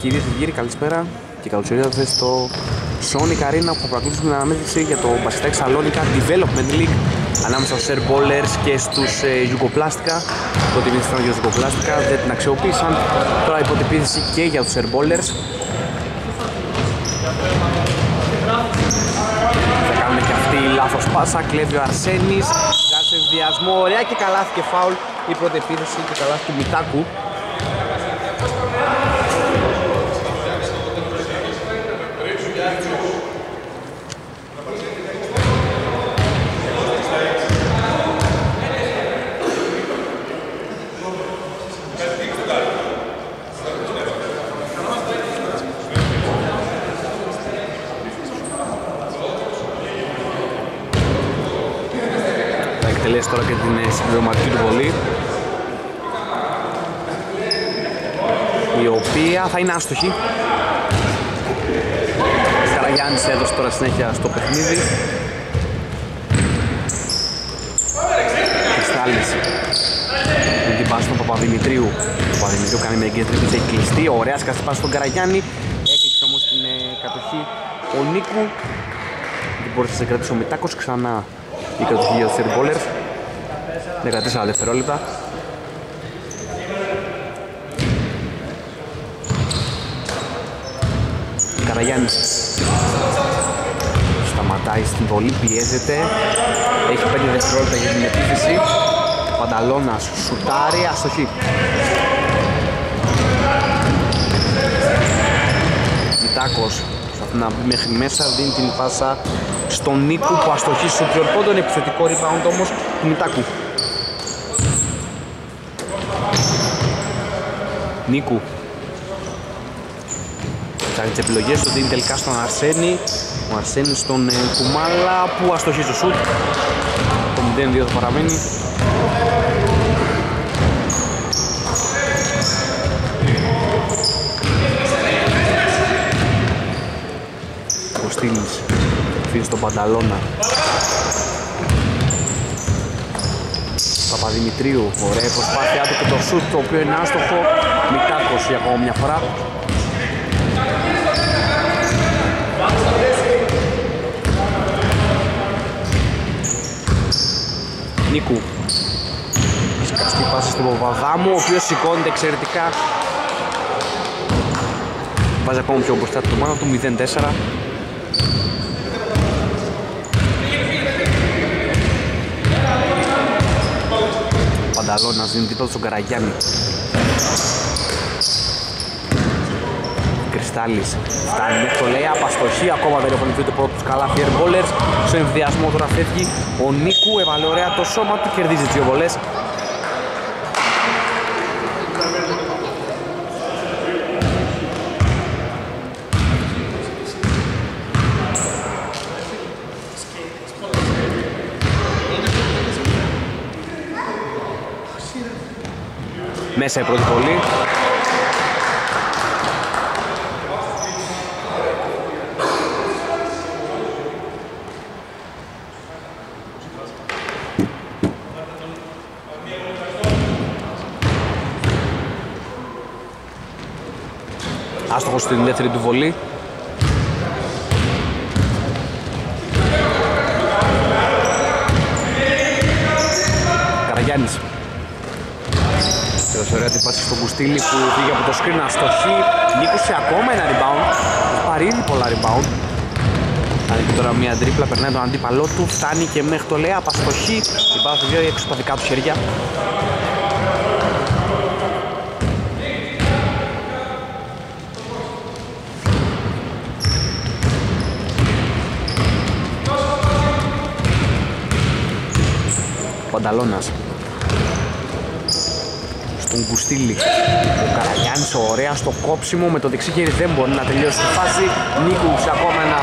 Κυρίες και κύριοι, καλησπέρα και καλώς ήρθατε στο Sonic Arena που θα παρακολουθήσουμε την αναμέτρηση για το Μπασκετάκι Σαλόνικα Development League ανάμεσα στους Air Ballers και στους Γιουγκοπλάστικα. Πρώτη επίθεση ήταν για τους Γιουγκοπλάστικα, δεν την αξιοποίησαν. Τώρα η πρώτη επίθεση και για τους Air Ballers. Θα κάνουν και αυτή λάθος πάσα, κλέβει ο Αρσένης, βγάζει σε ενδιασμό, ωραία και καλάθι και φάουλ η πρώτη επίθεση και καλάθι του Μιτάκου. Εκτελέσει τώρα και την συμπληρωματική του βολή, η οποία θα είναι άστοχη. Καραγιάννης έδωσε τώρα συνέχεια στο παιχνίδι. Κρυστάλλης με την πάση στον Παπαδημητρίου. Ο Παπαδημητρίου κάνει με εγκέντρη, έχει κλειστεί, ωραία σκαστή πάση στον Καραγιάννη. Έκλειψε όμως την κατοχή ο Νίκου. Δεν μπορούσε να σε κρατήσει ο Μιτάκος, ξανά η κατοχή για τους Air Ballers. 14 δευτερόλεπτα. Καραγιάννης σταματάει στην βολή, πιέζεται. Έχει 5 δευτερόλεπτα για την επίθεση. Πανταλώνας σουτάρει, αστοχή. Μιτάκος προσπαθεί να μπει μέχρι μέσα, δίνει την πάσα στον Νίκου που αστοχεί στο τριών πόντων. Επιθετικό rebound όμως του Μιτάκου. Νίκου ψάχνει τις επιλογές του, δίνει τελικά στον Αρσένη. Ο Αρσένης στον Κουμάλα που αστοχεί στο σουτ. Το 0-2 θα παραμένει. Ο Στήλης αφήνει στον Πανταλώνα. Παπαδημητρίου, ωραία προσπάθειά του και το σουτ το οποίο είναι άστοχο. Μιτάκος για ακόμα μια φορά. Νίκου. Σκαστή πάση στον Παπαδάμου, ο οποίος σηκώνεται εξαιρετικά. Βάζει ακόμα πιο μπροστά του μάνα του, 0-4. Πανταλώνας δίνει τίποτα στον Καραγιάννη. Κρυστάλλης φτάνει μέχρι το λέει, απαστοχή, ακόμα δεν έχουν βρει το πρώτο τους καλά Air Ballers. Στο ενδιασμό τώρα φεύγει ο Νίκου, έβαλε ωραία το σώμα του, κερδίζει τις δύο βολές. Μέσα η πρώτη βολή. Άστοχος στην δεύτερη του βολή. Καραγιάννης. Έδωσε ωραία την πάση στον Κουστίλη που πήγε από το screen, αστοχή. Νίκησε ακόμα ένα rebound. Έχει πάρει ήδη πολλά rebound. Κάνει και τώρα μια τρίπλα, περνάει τον αντίπαλό του, φτάνει και μέχρι το λέει, απαστοχή. Την πάρα του δύο έξω τα δικά του χέρια. Πανταλώνας στον Κουστίλη. Ο Καραγιάννης ωραία στο κόψιμο με το δεξί χέρι, δεν μπορεί να τελειώσει τη φάση. Νίκου σε ακόμα ένα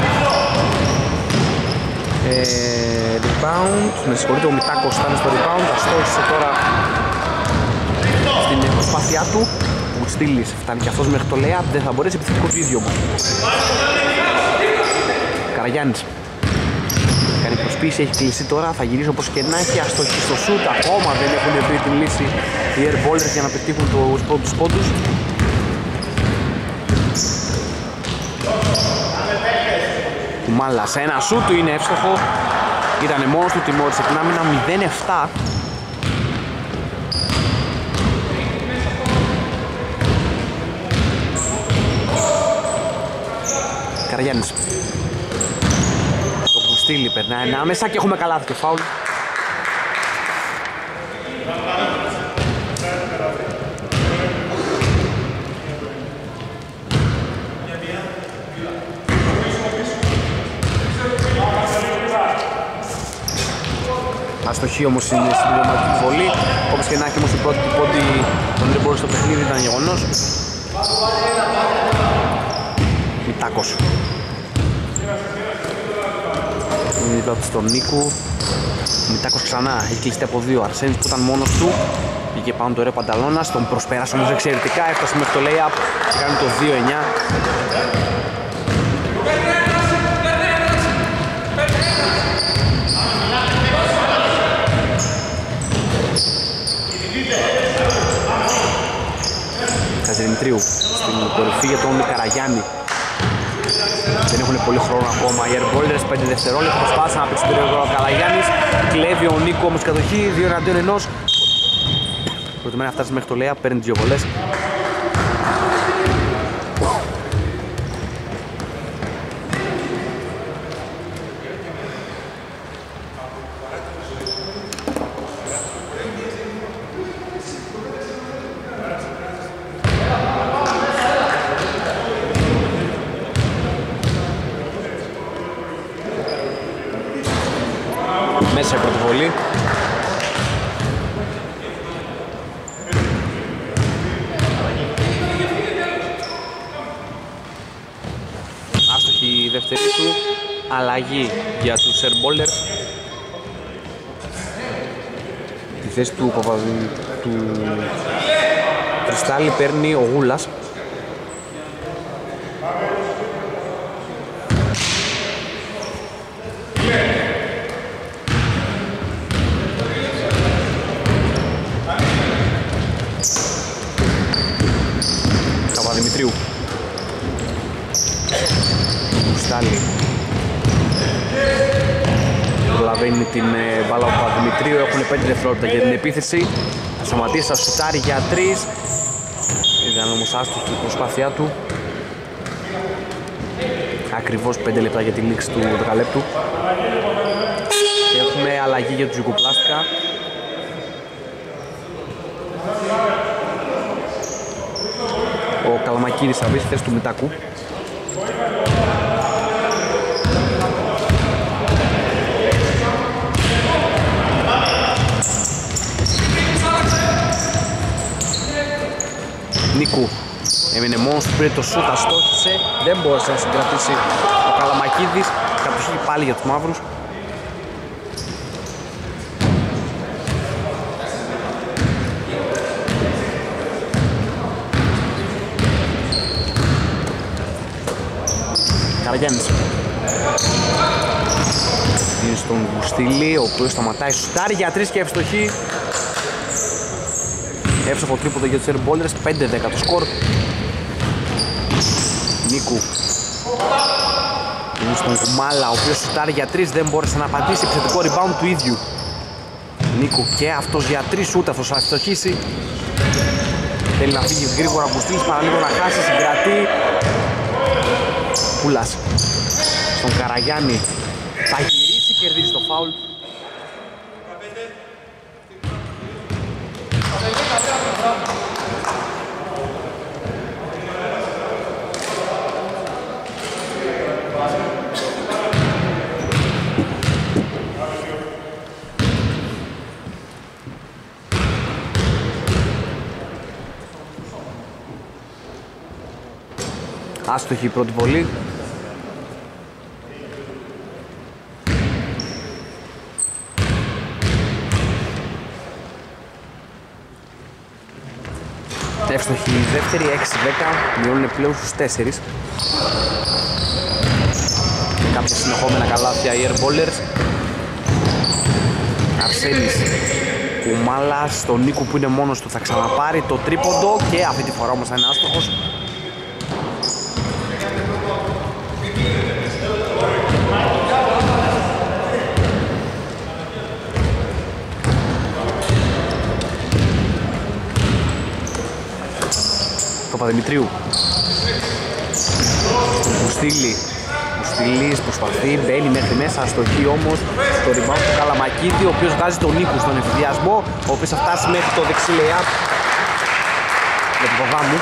rebound. Με συγχωρείτε, ο Μιτάκος φτάνει στο rebound, αστόχησε τώρα στην προσπάθειά του. Ο Κουστίλης φτάνει και αυτός μέχρι το layup, δεν θα μπορέσει, επιθετικό του ίδιο όμως. Καραγιάννης κάνει προσπίση, έχει κλειστεί τώρα, θα γυρίσει όπως και να έχει, αστοχή στο σουτ, ακόμα δεν έχουν βρει την λύση οι Air Ballers για να πετύχουν τους πρώτους πόντους. Κουμάλας, ένα σούτ του είναι εύστοχο. Ήτανε μόνος του, τιμώρησε την άμυνα. 0-7. Καραγιάννης. Το Μπουστήλι περνάει ανάμεσα και έχουμε καλάθι και φάουλ. Αστοχή όμως είναι συμπληρωματική βολή. Όπως και να έχει όμως η πρώτη πόντι των Red στο παιχνίδι ήταν γεγονός. Μητάκος. Είναι δίπλα του στον Νίκου. Μητάκος ξανά, έχει κλειστεί από δύο. Αρσένης που ήταν μόνος του. Πήγε πάνω το ρε Πανταλώνας, τον προσπέρασε όμως εξαιρετικά. Έφτασε μέχρι το lay-up και κάνει το 2-9. Δημητρίου στην κορυφή για τον Καραγιάννη. Δεν έχουν πολύ χρόνο ακόμα οι Air Boulders, 5 δευτερόλεπτα προσπάθησαν να παίξει περίοδο ο Καραγιάννης. Κλέβει ο Νίκο όμως κατοχή, 2 εναντίον 1. Προτιμάει να φτάσει μέχρι το Λέα, παίρνει 2 βολές. Μέσα η πρώτη βολή. Άστοχη η δεύτερη του. Αλλαγή για τους Air Boulders. Τη θέση του Κρυστάλλη παίρνει ο Γούλας. Δημητρίου. Κουστάλι. Προλαβαίνει την μπάλα από τον Δημητρίου. Έχουν 5 δευτερόλεπτα για την επίθεση. Θα σταματήσει, θα σουτάρει για 3. Ήταν όμως άστοχη η προσπάθειά του. Ακριβώς 5 λεπτά για τη λήξη του δεκαλέπτου. Και έχουμε αλλαγή για τους Γιουγκοπλάστικα. Ο Καλαμακίδης θα μπει στη θέση του Μητάκου. Νίκου έμεινε μόνος του, πήρε το σούτ, αστόχησε, δεν μπόρεσε να συγκρατήσει ο Καλαμακίδης. Κατοχή πάλι για τους μαύρους. Καραγιάννης. Είναι στον Γουστήλη, ο οποίος σταματάει, σουτάρει για 3 και ευστοχή. Εύστοχο τρίποντο για τους Air Boulders, 5-10 το σκορ. Νίκου. Είναι στον Κουμάλα, ο οποίος σουτάρει για 3, δεν μπόρεσε να απαντήσει, επιθετικό rebound του ίδιου. Νίκου και αυτός για 3 σούτ, αυτός θα ευστοχήσει. Θέλει να φύγει γρήγορα ο Γουστήλης, παραλίγο να χάσει, συγκρατεί. Πούλας στον Καραγιάννη, θα γυρίσει, κερδίζει το φάουλ. Άστοχη η πρώτη βολή. Εύστοχη η δεύτερη, 6-10, μειώνουν πλέον στους 4. Κάποια συνεχόμενα καλάθια οι Air Boulders. Αρσένης, Κουμάλας, στον Νίκο που είναι μόνος του θα ξαναπάρει το τρίποντο και αυτή τη φορά όμως θα είναι άστοχος. Παπαδημητρίου. Μπουστήλης προσπαθεί, μπαίνει μέχρι μέσα, αστοχή όμως το rebound του Καλαμακίδη, ο οποίος βγάζει τον Νίκου στον εφηδιασμό, ο οποίος θα φτάσει μέχρι το δεξί layup με τον Παπαδάμου.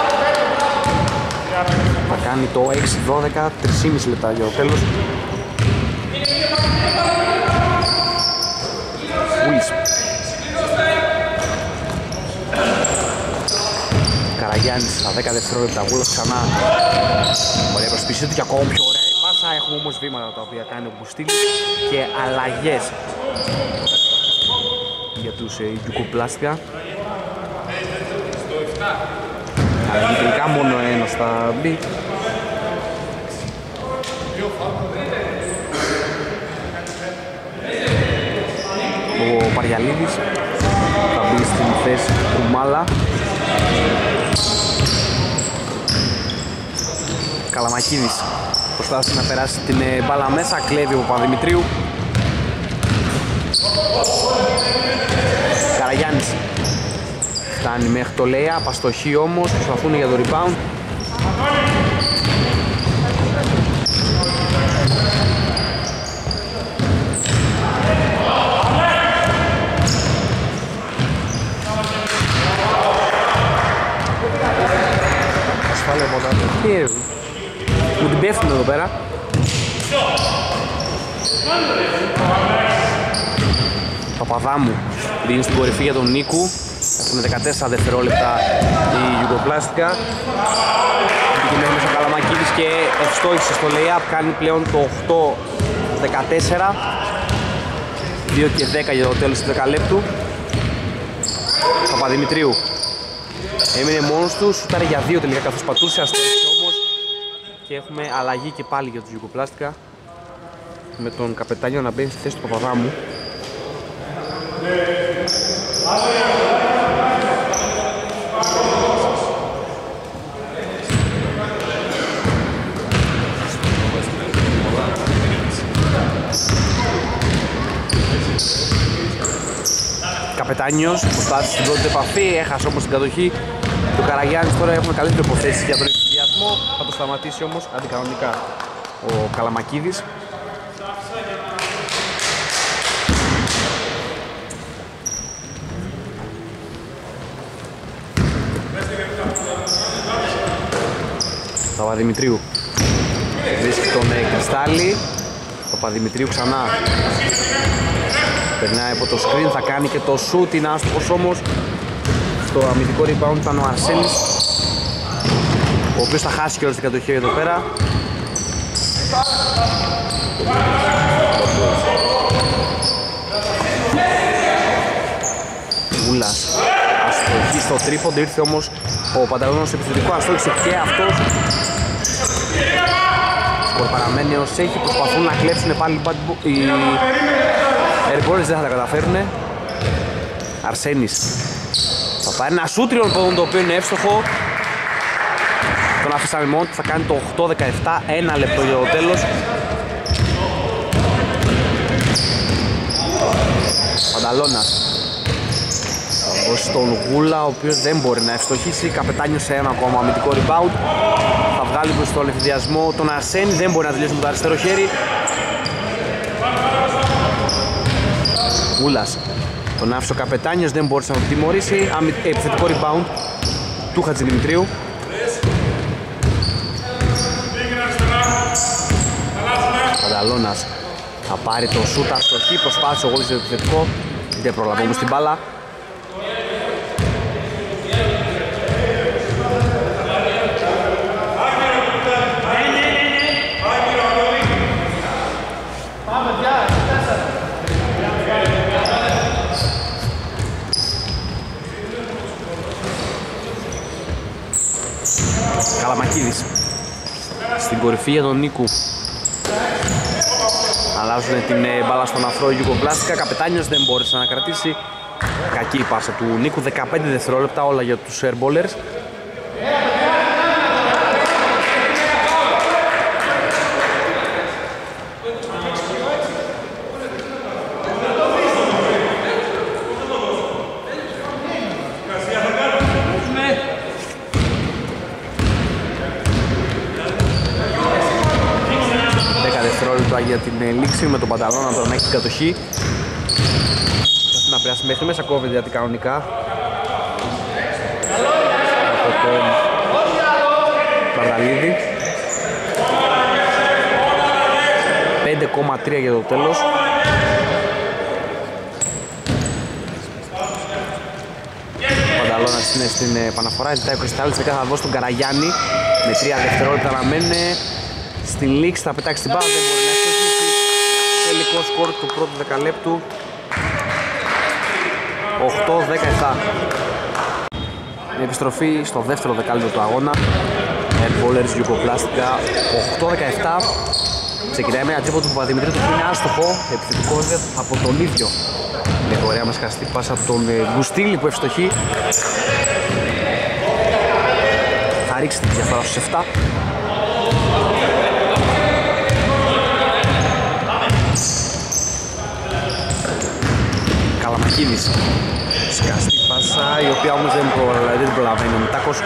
Θα κάνει το 6-12, 3,5 λεπτά για το τέλος. Ούλης. Καραγιάννης στα 10 δευτερόλεπτα, Γούλας ξανά. Ωραία προσπίση του και ακόμα πιο ωραία η πάσα. Έχουμε όμως βήματα τα οποία κάνει ο Μπουστήλης και αλλαγές για τους Γιουκοπλάστικα. Αλλαγή τελικά μόνο ένας θα μπει. Ο Παριαλίδης θα μπει στην θέση του Μάλα. Καλαμακίδης προσπάθησε να περάσει την μπάλα μέσα, κλέβει ο Παπαδημητρίου. Καραγιάννης φτάνει μέχρι το layup, αστοχή όμως, προσπαθούν για το rebound. Ασφάλεια ποτέ. Μου την πέφτουν εδώ πέρα. Παπαδάμου δίνει στην κορυφή για τον Νίκου. Έχουν 14 δευτερόλεπτα η Γιουγκοπλάστικα. Πήγε μέχρι μέσα ο Καλαμακίδης και ευστόχησε στο layup. Κάνει πλέον το 8-14. 2 και 10 για το τέλος του δεκαλέπτου. Παπαδημητρίου έμεινε μόνος του, σούταρε για 2 τελικά καθώς πατούσε, αστόχησε όμως. Και έχουμε αλλαγή και πάλι για τους Γιουγκοπλάστικα, με τον Καπετάνιο να μπαίνει στη θέση του Παπαδάμου. Καπετάνιος προσπάθησε στην πρώτη επαφή, έχασε όμως την κατοχή του Καραγιάννης. Τώρα έχουμε καλύτερη υποθέση για τον εφηδιασμό, θα το σταματήσει όμως αντικανονικά ο Καλαμακίδης. Παπαδημητρίου βρίσκει τον Κρυστάλλη. Παπαδημητρίου ξανά περνάει από το screen, θα κάνει και το shoot, είναι άστοχος όμως. Στο αμυντικό rebound ήταν ο Αρσένης, ο οποίος θα χάσει και όλες την κατοχή εδώ πέρα. Ούλας αστοχή στο τρίποντο, ήρθε όμως ο Πανταλώνος επιθετικό, αστόχησε και αυτός. Σκορ παραμένει ως έχει, προσπαθούν να κλέψουν πάλι οι Airballs, δεν θα τα καταφέρουν. Αρσένης θα πάρει ένα σούτριον πόδον το οποίο είναι εύστοχο. Τον αφήσαμε μόνο, θα κάνει το 8-17, 1 λεπτό για το τέλος. Πανταλώνας θα δώσει τον Γούλα, ο οποίος δεν μπορεί να ευστοχίσει. Καπετάνιος σε ένα ακόμα αμυντικό rebound. Θα βγάλει προς τον εφηδιασμό τον Αρσένη, δεν μπορεί να τελειώσει με το αριστερό χέρι. Γούλας τον άφησε ο Καπετάνιος, δεν μπόρεσε να το τιμωρήσει. Επιθετικό rebound του Χατζηδημητρίου. Πανταλώνας θα πάρει το σούτ, αστοχή, προσπάθησε ο Γούλης το επιθετικό, δεν προλαβαίνει όμως την μπάλα. Καλαμακίδης στην κορυφή για τον Νίκου. Αλλάζουν την μπάλα στον αφρό Γιουγκοπλάστικα. Καπετάνιος δεν μπόρεσε να κρατήσει. Κακή η πάσα του Νίκου, 15 δευτερόλεπτα όλα για τους airballers. τώρα για την λήξη με τον Πανταλώνα τώρα να έχει την κατοχή. Θα να περάσει μέχρι μέσα, κόβεται γιατί κανονικά από τον Παρδαλίδη. 5,3 για το τέλος. Πανταλώνας είναι στην επαναφορά, ζητάει ο Κρυστάλλης, θα δώσει τον Καραγιάννη με 3 δευτερόλεπτα να μένουν. Στην λήξη θα πετάξει την μπάλα, δεν μπορεί να ευτυχίσει. Τελικό σκορ του πρώτου δεκαλέπτου 8-17. Η επιστροφή στο δεύτερο δεκάλεπτο του αγώνα. Airballers Γιουγκοπλάστικα 8-17. Ξεκινάει με ένα τρίπο του Παπαδημητρίου που είναι άστοχο, επιθετικό βέβαια από τον ίδιο. Με το ωραία μας χαστή πάσα από τον Γκουστίλη που ευστοχεί. Θα ρίξει τη διαφορά στους 7. Καλαμακίδης. Σκαστή πάσα, η οποία όμως δεν προλαβαίνει ο Μητάκος.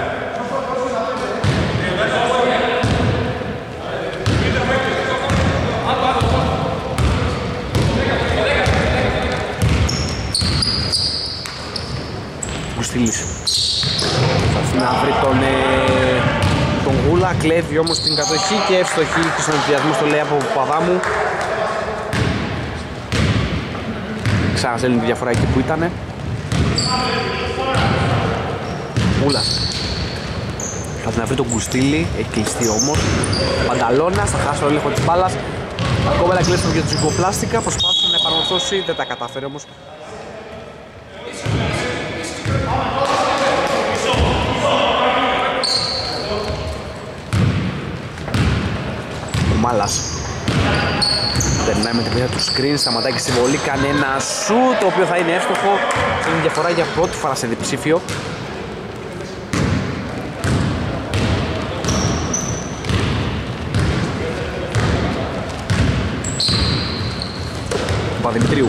Γκουστίλης. Θα να βρει τον Γούλα, κλέβει όμως την κατοχή και εύστοχη στον ενθουσιασμό στο λέει από Παπαδάμου. Ξαναστέλνει τη διαφορά εκεί που ήτανε. Γούλας. Θα την βρει τον Γκουστίλη, έχει κλειστεί όμως. Πανταλώνας, θα χάσει το έλεγχο της μπάλας. Ακόμα ένα κλείστο για τους Γιουγκοπλάστικα, προσπάθησε να επανορθώσει, δεν τα κατάφερε όμως. Μάλας περνάει με την πίτα του screen, σταματάει και στη βολή, κάνει ένα σου το οποίο θα είναι εύστοχο. Είναι διαφορά για πρώτη φορά σε διψήφιο. Παπαδημητρίου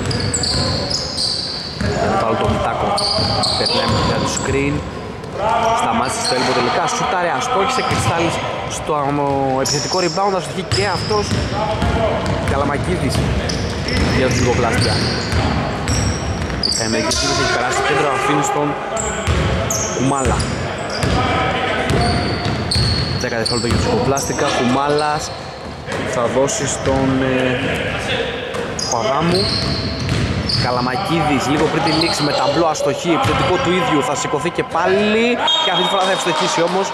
πάλι τον Μητάκο, περνάει με την πίτα του screen, σταμάτησε στο έλμπο τελικά, σούταρε, αστόχησε, Κρυστάλλης στο επιθετικό rebound, αστοχεί και αυτός. Καλαμακίδης για τους Γιουγκοπλάστια. Η Καημερικής έχει περάσει στο κέντρο, αφήνει στον Κουμάλα. 10 δευτερόλεπτα για τους Γιουγκοπλάστικα, Κουμάλας θα δώσει στον Παπαδάμου. Καλαμακίδης λίγο πριν τη λήξη με ταμπλό αστοχή, επιθετικό του ίδιου, θα σηκωθεί και πάλι και αυτή τη φορά θα ευστοχίσει όμως.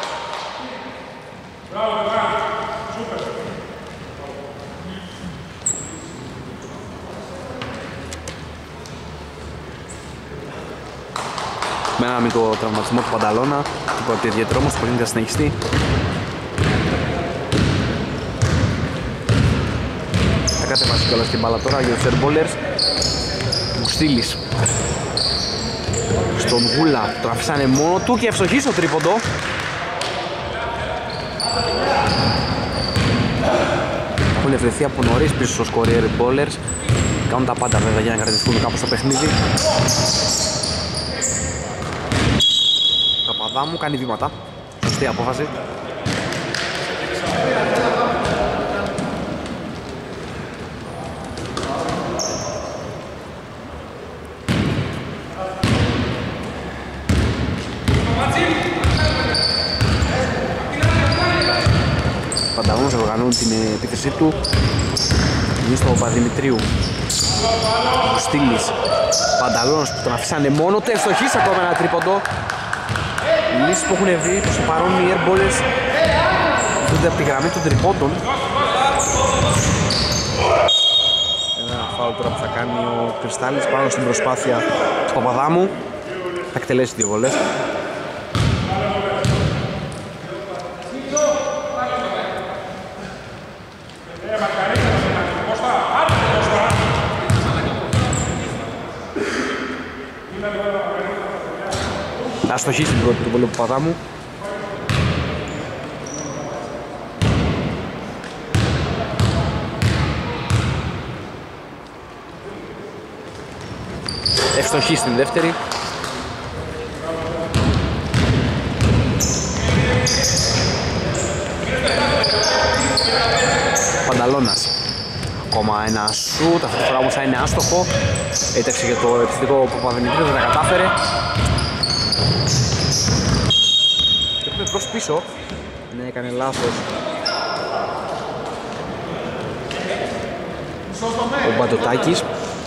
Με ένα μικρό τραυματισμό του Πανταλώνα, τίποτα ιδιαίτερο όμως, το παιχνίδι θα συνεχιστεί. Θα κατεβάσει κιόλας την μπάλα τώρα για τους Airballers. Γκουστίλης στον Γούλα, τον αφήσανε μόνο του και ευστοχή στο τρίποντο. Έχουν ευρεθεί από νωρίς πίσω στο σκορ οι Airballers. Κάνουν τα πάντα βέβαια για να κρατηθούν κάπως στο παιχνίδι. Παπαδάμου κάνει βήματα, σωστή απόφαση. Πανταλώνας οργανώνει την επίθεσή του. Είναι στο Παπαδημητρίου. Ο Στήλης. Πανταλώνας που τον αφήσανε μόνο του, ευστοχής ακόμα ένα τρίποντο. Οι λύσεις που έχουν βρει προς το παρόν οι Airballers δούνται από τη γραμμή των τριπόντων. Ένα φάουλ τώρα που θα κάνει ο Κρυστάλλης πάνω στην προσπάθεια του Παπαδάμου. Θα εκτελέσει δύο βολές. Να στοχίσει την πρώτη του βολή του Παπαδάμου. Ευστοχή στην δεύτερη. Πανταλώνας. ακόμα ένα σουτ, αυτή τη φορά όμως θα είναι άστοχο. Έταξε για το επιθετικό Παπαδημητρίου, δεν τα κατάφερε. Και έχουμε προς πίσω. Ναι, έκανε λάθος ο Μπαντοτάκης.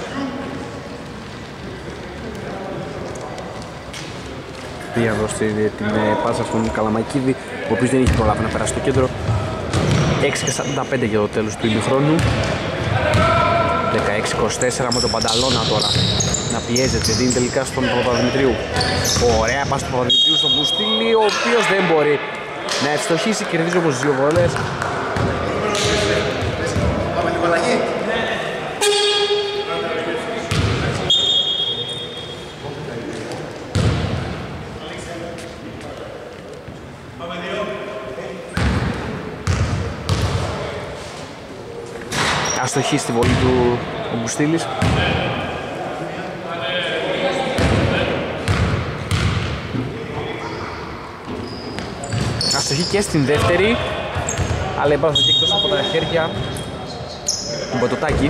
Πήγε να δώσει την πάσα στον Καλαμακίδη, ο οποίος δεν είχε προλάβει να περάσει στο κέντρο. 6:45 για το τέλος του ημιχρόνου. 16-24 με τον Πανταλώνα τώρα να πιέζεται, δίνει τελικά στον Παπαδημητρίου. Ωραία πάση του Παπαδημητρίου στον Μπουστήλη, ο οποίος δεν μπορεί να ευστοχίσει, κερδίζει όμως 2 βολές. Πάμε λίγο αλλαγή. Αστοχή στη βολή του ο Μπουστήλης. Αστοχή και στην δεύτερη, αλλά η μπάλα θα βγει εκτός από τα χέρια του Μπατοτάκη.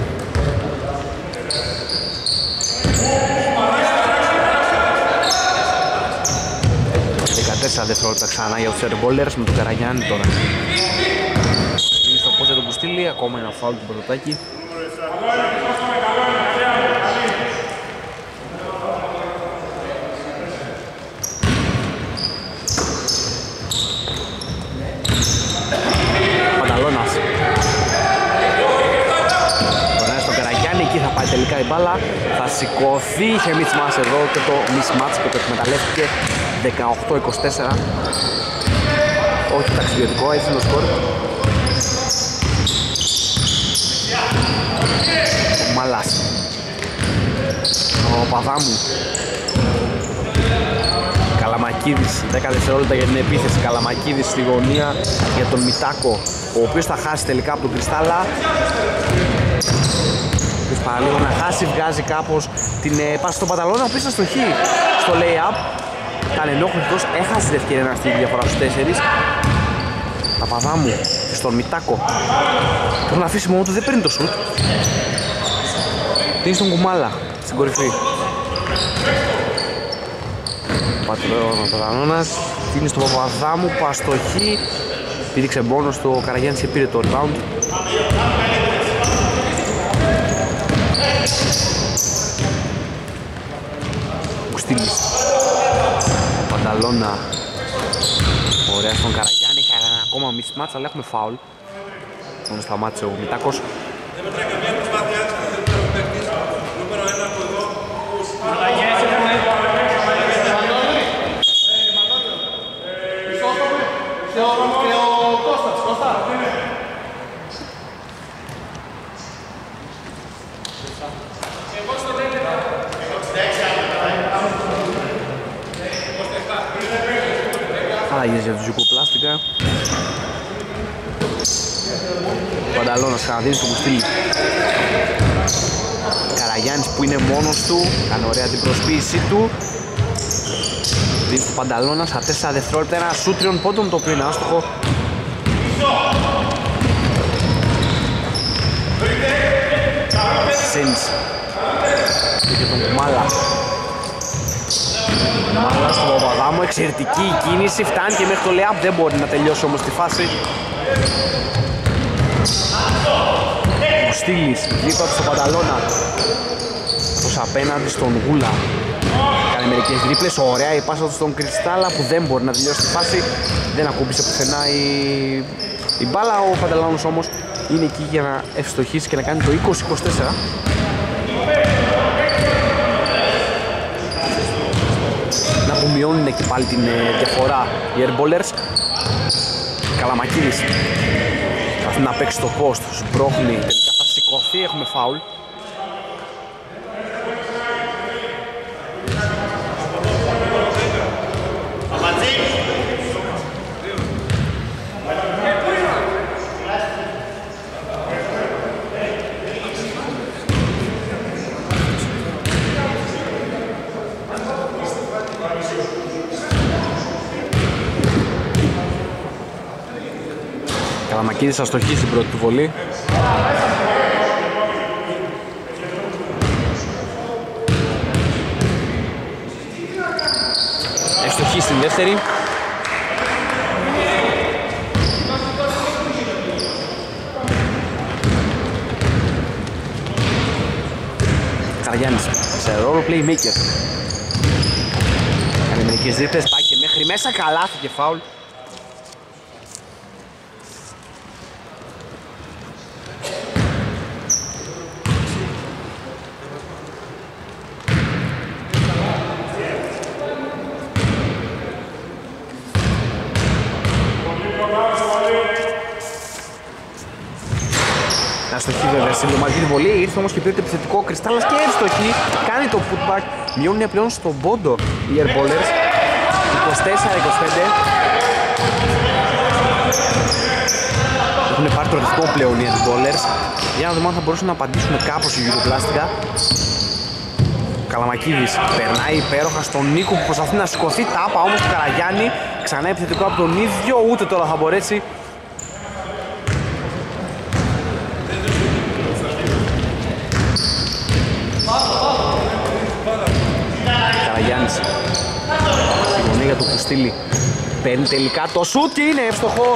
14 δευτερόλεπτα ξανά για τους airballers με τον Καραγιάννη τώρα. Είναι στο πόδι του Μπουστήλη, ακόμα ένα φάουλ του Μπατοτάκη. Πανταλώνας. Τώρα στον Καραγιάννη, εκεί θα πάει τελικά η μπάλα. Θα σηκωθεί, είχε mismatch εδώ και το mismatch και το εκμεταλλεύτηκε. 18-24. Όχι ταξιδιωτικό, έτσι είναι το σκορ. Ο Μαλάς. Ο Παδάμου. Καλαμακίδης, 10 δευτερόλεπτα για την επίθεση. Καλαμακίδης στη γωνία για τον Μητάκο, ο οποίος θα χάσει τελικά από τον Κρυστάλλα. Και παραλίγο να χάσει, βγάζει κάπως την πάση στον Πανταλώνα, ο οποίος θα στοχεί στο lay-up. Ήταν ενόχλητος, έχασε την ευκαιρία να στείλει διαφορά στους 4. Παπαδάμου στον Μητάκο. Τον να αφήσει μόνο του, δεν παίρνει το σουτ. Δίνει στον Κουμάλα, στην κορυφή. Ο Πανταλώνας δίνει στον Παπαδάμου που αστοχεί. Πήδηξε μόνος του, ο Καραγιάννης και πήρε το rebound. Κουστίλης. Πανταλώνα. Ωραία στον Καραγιάννη, είχα ένα ακόμα mismatch, αλλά έχουμε foul. Μόνο σταμάτησε ο Μητάκος. Δεν μετράει καμία προσπάθεια, δεύτερο παίκτης, νούμερο 1 από εδώ. Και ο Κώστας, Κώστα. Εγώ στο τέλος. Άλλαγες για τους ζυκοπλάστικα. Πανταλώνας ξαναδίνει στον Κουστήλη. Καραγιάννης που είναι μόνος του, κάνει ωραία την προσποίησή του. Δίνει στον Πανταλώνα στα 4 δευτερόλεπτα ένα σουτ 3 πόντων, το οποίο είναι άστοχο. Σέντς και τον Κουμάλα. Κουμάλα στον Παπαδάμου, εξαιρετική η κίνηση, φτάνει και μέχρι το lay-up, δεν μπορεί να τελειώσει όμως τη φάση. Ο Στήλης, δίπλα του στον Πανταλώνα, προς απέναντι στον Γούλα. Κάνει μερικές τρίπλες, ωραία η πάσα του στον Κρυστάλλα που δεν μπορεί να τελειώσει τη φάση. Δεν ακούμπησε πουθενά η μπάλα, ο Πανταλώνας όμως είναι εκεί για να ευστοχίσει και να κάνει το 20-24. Να που μειώνουν εκεί πάλι την διαφορά οι airballers. Καλαμακίδης αυτή να παίξει το post, σμπρώχνει, τελικά θα σηκωθεί, έχουμε φάουλ. Καλαμακίδης αστοχή στην πρώτη του βολή. Ευστοχή στην δεύτερη. Καραγιάννης σε ρόλο playmaker. Κάνει μερικές δίπλες, πάει και μέχρι μέσα, καλάθι και φάουλ. Αστοχή βέβαια, συμπληρωματική τη βολή, ήρθε όμως και πήρε το επιθετικό Κρυστάλλας και εύστοχη. Κάνει το putback, μειώνουν πλέον στον πόντο οι airballers. 24-25. Έχουν πάρει το ρυθμό πλέον οι airballers. Για να δούμε αν θα μπορούσαν να απαντήσουν κάπως οι Γιουγκοπλάστικα. Καλαμακίδης περνάει υπέροχα στον Νίκο που προσπαθεί να σηκωθεί. Τάπα όμως του Καραγιάννη. Ξανά επιθετικό από τον ίδιο, ούτε τώρα θα μπορέσει. Καραγιάννης στη γωνία για το Κουστίλη. Παίρνει τελικά το σούτ και είναι εύστοχο.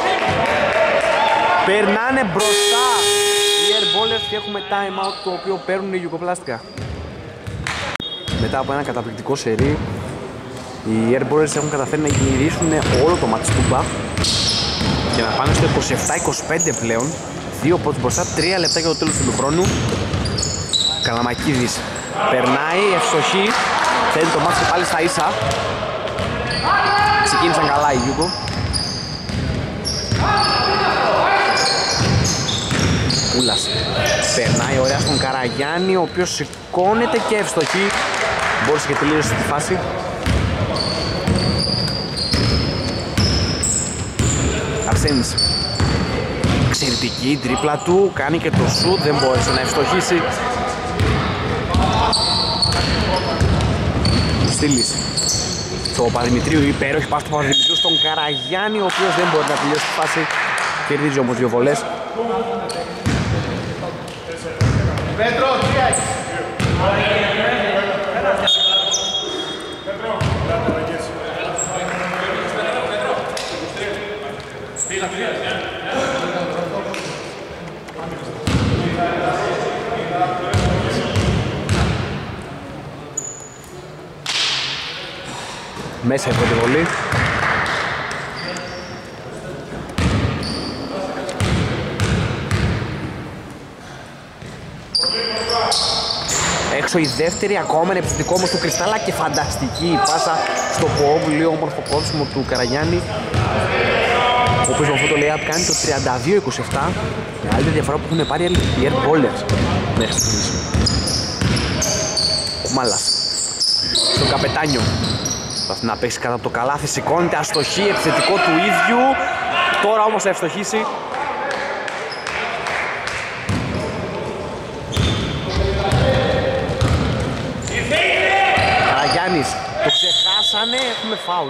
Περνάνε μπροστά οι airballers και έχουμε time out το οποίο παίρνουν οι Γιουγκοπλάστικα. Μετά από ένα καταπληκτικό σερί οι airballers έχουν καταφέρει να γυρίσουν όλο το μάτς τούμπα και να πάνε στο 27-25 πλέον. 2 πόντους μπροστά, 3 λεπτά για το τέλος του χρόνου. Καλαμακίδης περνάει, ευστοχή. Θέλει το μάτς και πάλι στα ίσα. Ξεκίνησαν καλά οι Γιούγκο. Ούλας περνάει ωραία στον Καραγιάννη, ο οποίος σηκώνεται και ευστοχή. Μπόρεσε και τελείωσε τη φάση. Αρσένης. Εξαιρετική τρίπλα του, κάνει και το σουτ, δεν μπόρεσε να ευστοχίσει. Στήλης στο Παπαδημητρίου, υπέροχη πάση του Παπαδημητρίου στον Καραγιάννη, ο οποίος δεν μπορεί να τελειώσει τη φάση. Κερδίζει όμως 2 βολές. Μέσα η πρώτη βολή. Έξω η δεύτερη, ακόμα είναι επιθετικό όμως του Κρυστάλλα και φανταστική η πάσα στο πολύ όμορφο πόδισμα του Καραγιάννη, ο οποίος με αυτό το layup κάνει το 32-27, μεγάλη διαφορά που έχουν πάρει οι airballers μέχρι στιγμής. Κουμάλας στον Καπετάνιο, προσπαθεί να παίξει κατά το καλάθι, σηκώνεται, αστοχή, επιθετικό του ίδιου, τώρα όμως θα ευστοχίσει. Καραγιάννης, το ξεχάσανε, έχουμε φάουλ.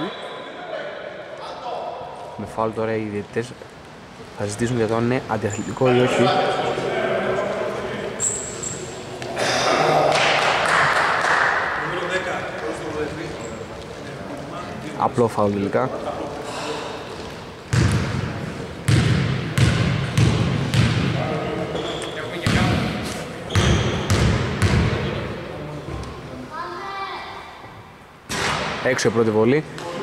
Με φάουλ τώρα οι διαιτητές θα ζητήσουν για το αν είναι αντιαθλητικό ή όχι. Απλό φάουλ τελικά. Έξω η πρώτη βολή.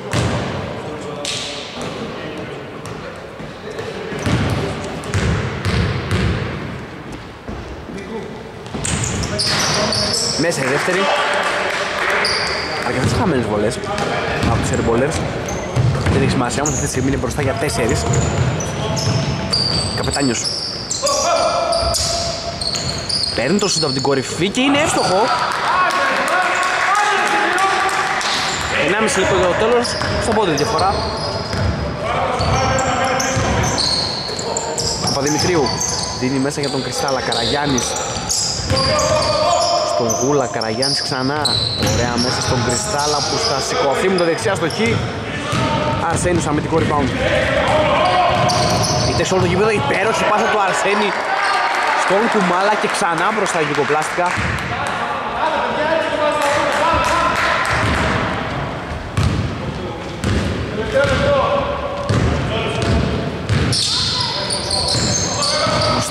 Μέσα η δεύτερη. Αρκετές χαμένες βολές από τους airballers. Δεν έχει σημασία όμως αυτή τη στιγμή είναι μπροστά για 4. Καπετάνιος παίρνει το σούτ από την κορυφή και είναι εύστοχο. 1,5 λεπτό για το τέλος, στον πόδι διαφορά. Παπαδημητρίου δίνει μέσα για τον Κρυστάλλα, Καραγιάννης στον Γούλα, Καραγιάννης ξανά, ωραία μέσα στον Κρυστάλλα που θα σηκωθεί με το δεξιά στο χ. Αρσένης αμυντικό rebound. Είτε σε όλο το γήπεδο, υπέροχη πάσα του Αρσένη στον Κουμάλα και ξανά μπροστά η Γιουγκοπλάστικα.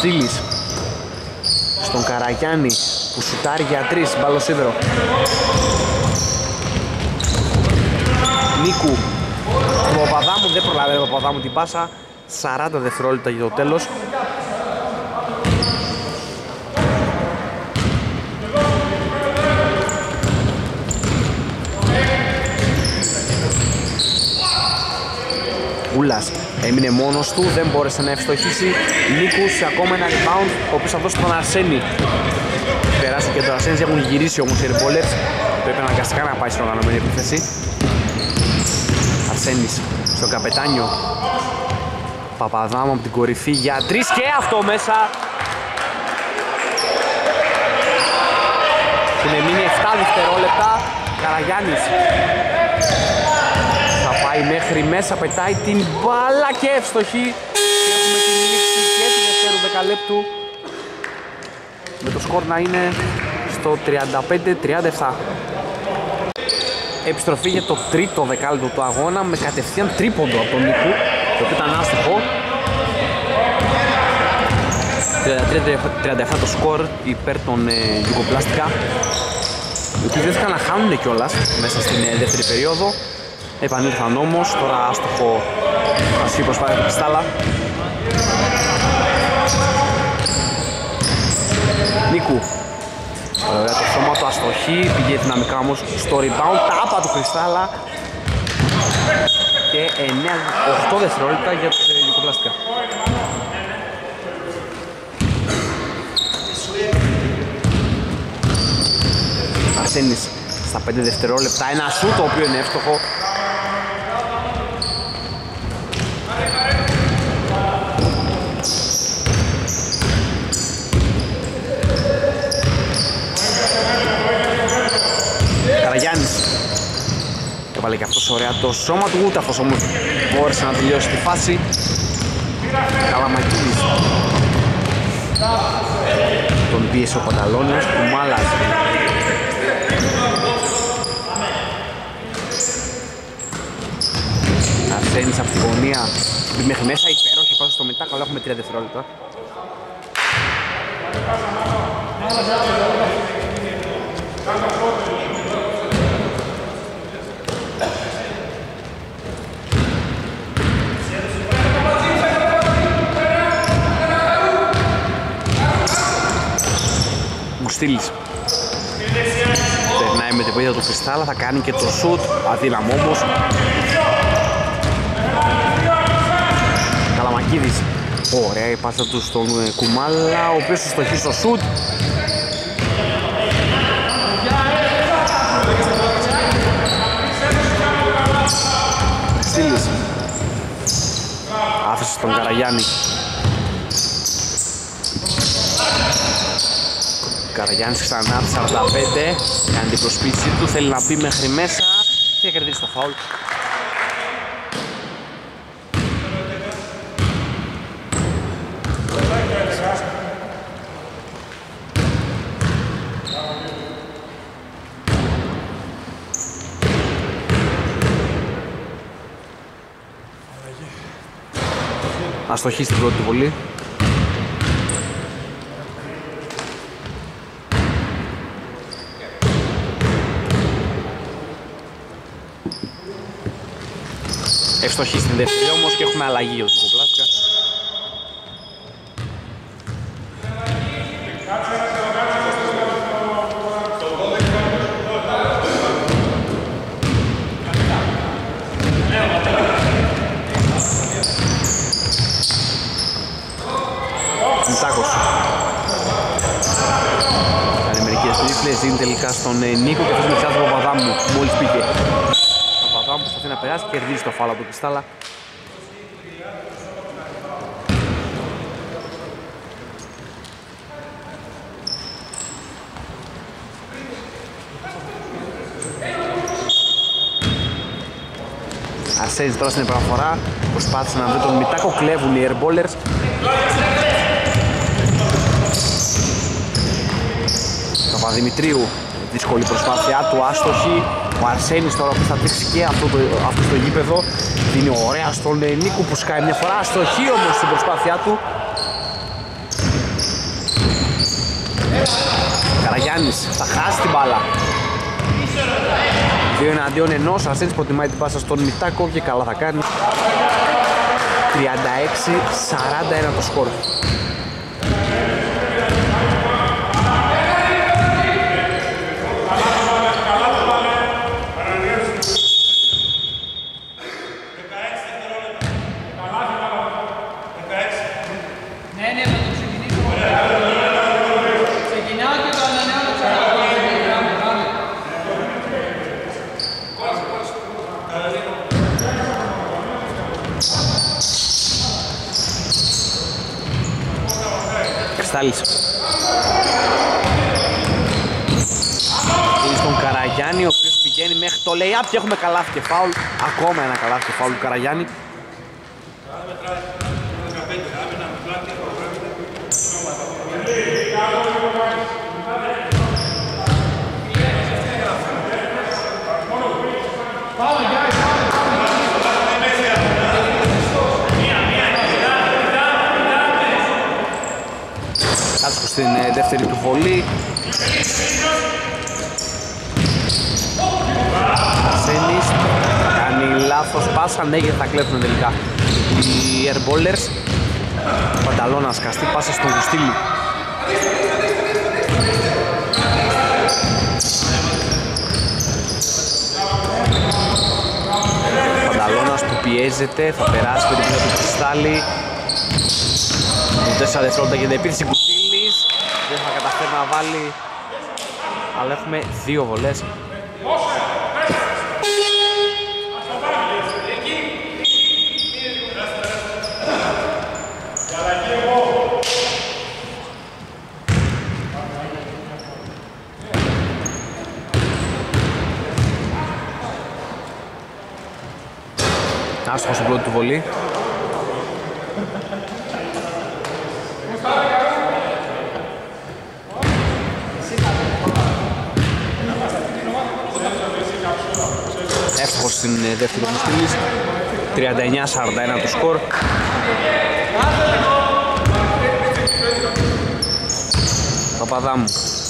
Στήλης στον Καραγιάννη που σουτάρει για 3, μπαλοσίδερο. Νίκου, τον Παπαδάμου, δεν προλαβαίνει τον Παπαδάμου την πάσα. 40 δευτερόλεπτα για το τέλος. Ούλας έμεινε μόνος του, δεν μπόρεσε να ευστοχίσει. Νίκου σε ακόμα ένα rebound, ο οποίος θα δώσει τον Αρσένη. Περάσει και τον Αρσένης, έχουν γυρίσει όμως οι Airballs. Πρέπει αναγκαστικά να πάει στην οργανωμένη επίθεση. Αρσένης στον καπετάνιο. Παπαδάμου από την κορυφή για 3 και αυτό μέσα. Έχουν μείνει 7 δευτερόλεπτα. Καραγιάννης θα πάει μέχρι μέσα, πετάει την μπάλα και ευστοχή. Και έχουμε την λήξη και του δεύτερου δεκαλέπτου, με το σκορ να είναι στο 35-37. Επιστροφή για το τρίτο δεκάλεπτο του αγώνα με κατευθείαν τρίποντο από τον Νίκου, το οποίο ήταν άστοχο. 33-37 το σκορ υπέρ των Γιουγκοπλάστικα, οι οποίοι δεν να χάνουν κιόλας μέσα στην δεύτερη περίοδο. Επανήλθαν όμως, τώρα άστοχο ασκή προσπάθεια του Πιστάλα. Νίκου, ωραία το σώμα του, αστοχή, πήγε δυναμικά όμως στο rebound, τάπα του Κρυστάλλα και 8 δευτερόλεπτα για τους Γιουγκοπλαστικά. Αρσένης στα 5 δευτερόλεπτα, ένα σούτ το οποίο είναι εύστοχο. Καραγιάννης έβαλε και αυτός ωραία το σώμα του, ούτε αυτός όμως μπόρεσε να τελειώσει τη φάση. Καλαμακίδης τον πίεσε ο Πανταλώνιος, του Μάλας. Αρσένης από τη γωνία μέχρι μέσα, υπέροχη πάσα στο μετά, καλά έχουμε 3 δευτερόλεπτα. Μουστήλης περνάει με την βοήθεια του Κρυστάλλα, θα κάνει και το σουτ, αδύναμο όμως. Καλαμακίδης, ωραία η πάσα του στον Κουμάλα, ο οποίος θα στοχίσει στο σουτ. Στήλης άφησε τον Καραγιάννη. Καραγιάννης ξανά 45, κάνει την προσπίση του, θέλει να μπει μέχρι μέσα και κερδίσει το φάουλ. Αστοχή στην πρώτη βολή. Ευστοχή στην δεύτερη όμως και έχουμε αλλαγή για τους Γιουγκοπλάστικα. Μητάκος κάνει μερικές τρίπλες, δίνει τελικά στον Νίκο και αυτός με ξάδει τον Παπαδάμου μόλις πήγε. Ο Παπαδάμου προσπαθεί να περάσει και κερδίζει το φάουλ από τον Κρυστάλλα. Αρσένης τώρα στην επαναφορά, προσπάθησε να βρει τον Μητάκο, κλέβουν οι airballers. Παπαδημητρίου, δύσκολη προσπάθειά του, άστοχη. Ο Αρσένης τώρα που θα τρέξει και αυτό στο γήπεδο, δίνει ωραία στον Νίκο που σκάει μια φορά, αστοχή όμως στην προσπάθειά του. Καραγιάννης θα χάσει την μπάλα. 2 εναντίον 1, Αρσένης προτιμάει την πάσα στον Μητάκο και καλά θα κάνει. 36-41 το σκορ. Κρυστάλλης. Είναι στον Καραγιάννη, ο οποίος πηγαίνει μέχρι το lay-up και έχουμε καλάθι και φάουλ. Ακόμα ένα καλάθι και φάουλ του Καραγιάννη. Κάτσικος στην δεύτερη του βολή. Αρσένης κάνει λάθος πάσα, ναι, γιατί θα κλέψουν τελικά οι airballers. Πανταλώνας καστή πάσα στον Γουστίλη. Πανταλώνας που πιέζεται, θα περάσει με την πίσω του Κρυστάλλη. 4 δευτερόλεπτα για την επίθεση. Κουστίλης δεν θα καταφέρει να βάλει, αλλά έχουμε 2 βολές. Άστοχος στην πρώτη του βολή. Εύστοχος στην δεύτερη του στήλης. 39-41 το σκορ. Παπαδάμου.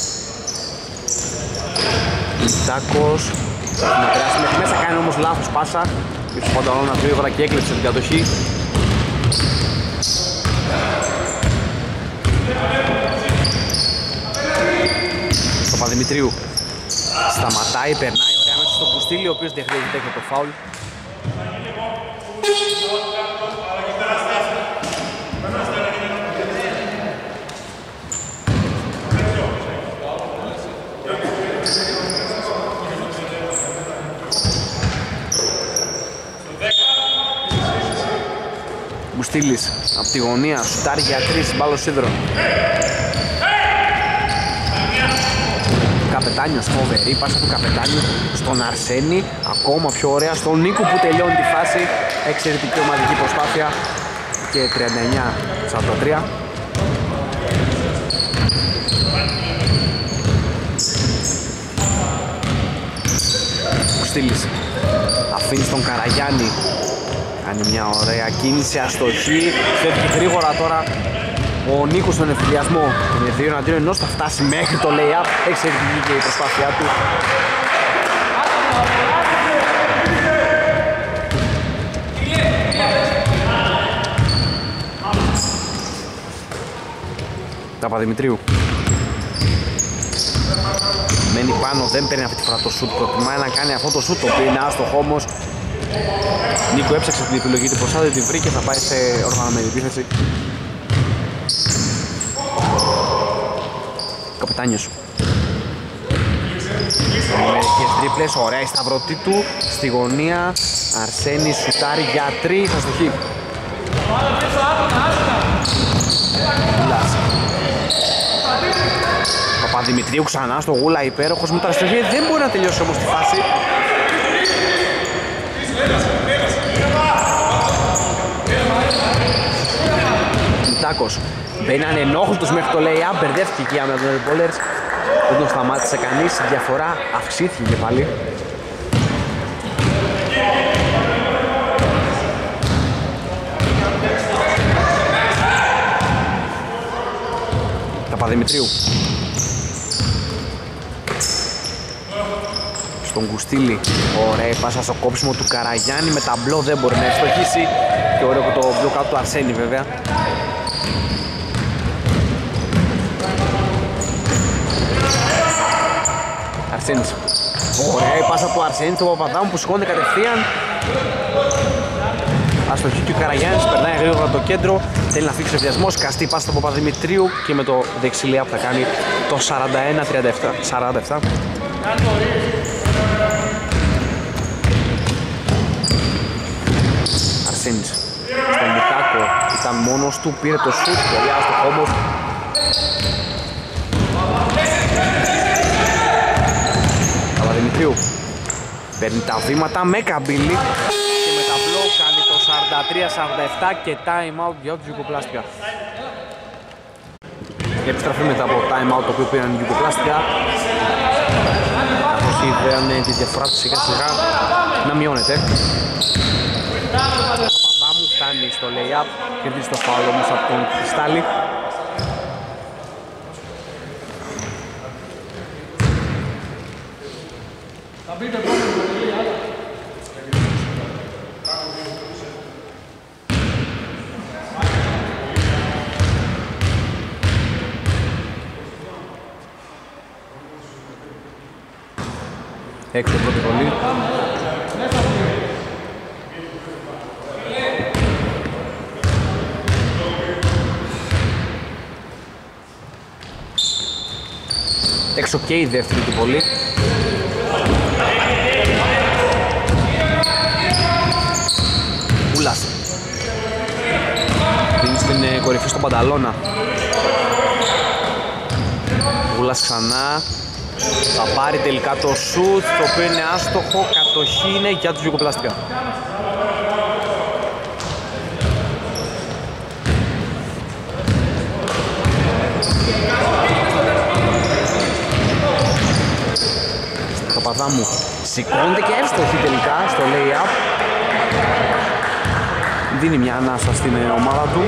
Μητάκος. Να περάσει μέχρι μέσα, κάνει όμως λάθος πάσα. Πίσω του Πανταλώνα γρήγορα και έκλεψε την κατοχή. Παπαδημητρίου σταματάει, περνάει ωραία μέσα στο Κουστίλη, ο οποίος δεν χρειάζεται το φάουλ. Κουστίλης από τη γωνία, σουτάρει για 3, μπάλο σίδερο. Καπετάνιος, φοβερή πάσα του Καπετάνιου στον Αρσένη, ακόμα πιο ωραία στον Νίκο που τελειώνει τη φάση. Εξαιρετική ομαδική προσπάθεια και 39-43. Κουστίλης αφήνει στον Καραγιάννη, κάνει μια ωραία κίνηση, αστοχή, φεύγει γρήγορα τώρα ο Νίκος στον εφηδιασμό. Είναι 2 εναντίον ενός, θα φτάσει μέχρι το lay-up, εξαιρετική και η προσπάθειά του. Παπαδημητρίου μένει πάνω, δεν παίρνει αυτή τη φορά το σουτ, προτιμάει να κάνει αυτό το σουτ, το οποίο είναι άστοχο όμως. Νίκο έψαξε την επιλογή του μπροστά, δεν την βρήκε, θα πάει σε οργανωμένη επίθεση. Καπετάνιος. Μερικές τρίπλες, ωραία η σταυρωτή του στη γωνία. Αρσένης σουτάρει για 3, αστοχή. Παπαδημητρίου ξανά στο Γούλα, υπέροχος με τα αστοχή, δεν μπορεί να τελειώσει όμως τη φάση. Μητάκος μπαίνει ανενόχλητος μέχρι το lay-up, μπερδεύτηκε εκεί με τον airballers, δεν τον σταμάτησε κανείς, η διαφορά αυξήθηκε και πάλι. Παπαδημητρίου στον Κουστίλη. Ωραία πάσα στο κόψιμο του Καραγιάννη, με ταμπλό δεν μπορεί να ευστοχίσει. Και ωραίο το μπλοκ του Αρσένη βέβαια. Αρσένης. Ωραία η πάσα του Αρσένη στον Παπαδάμου που σηκώνεται κατευθείαν. Αστοχή και ο Καραγιάννης περνάει γρήγορα το κέντρο. Θέλει να φύξει ο ευδιασμός. Καστή πάσα στον Παπαδημητρίου και με το δεξιλέα που θα κάνει το 41-47. Αρσένης στον Μητάκο, ήταν μόνος του, πήρε το σουτ, πολύ άστοχο όμως. Παπαδημητρίου παίρνει τα βήματα με καμπύλη και με ταμπλό κάνει το 43-47 και time out για τους Γιουγκοπλάστικα. Η επιστροφή μετά από time out το οποίο πήραν οι Γιουγκοπλάστικα, καθώς είδαν τη διαφορά του σιγά σιγά να μειώνεται. Παπαδάμου φτάνει στο lay-up, κερδίζει το φάουλ όμως από τον Κρυστάλλη. Έξω πρώτη βολή. Έξω και η δεύτερη του βολή. Ούλας δίνει στην κορυφή στον Πανταλώνα. Ούλας ξανά. Θα πάρει τελικά το σουτ, το οποίο είναι άστοχο, κατοχή είναι για τους Γιουγκοπλάστικα. Παπαδάμου σηκώνεται και εύστοχη τελικά στο lay-up. Δίνει μια ανάσα στην ομάδα του.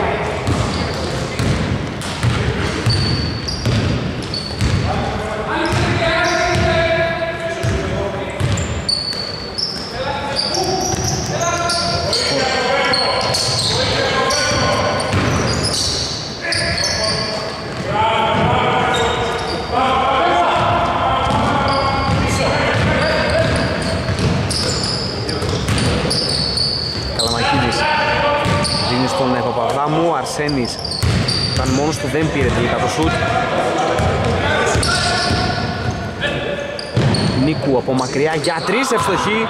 Παπαδάμου, Αρσένης ήταν μόνος του, δεν πήρε τελικά το σουτ. Νίκου από μακριά για 3, ευστοχή.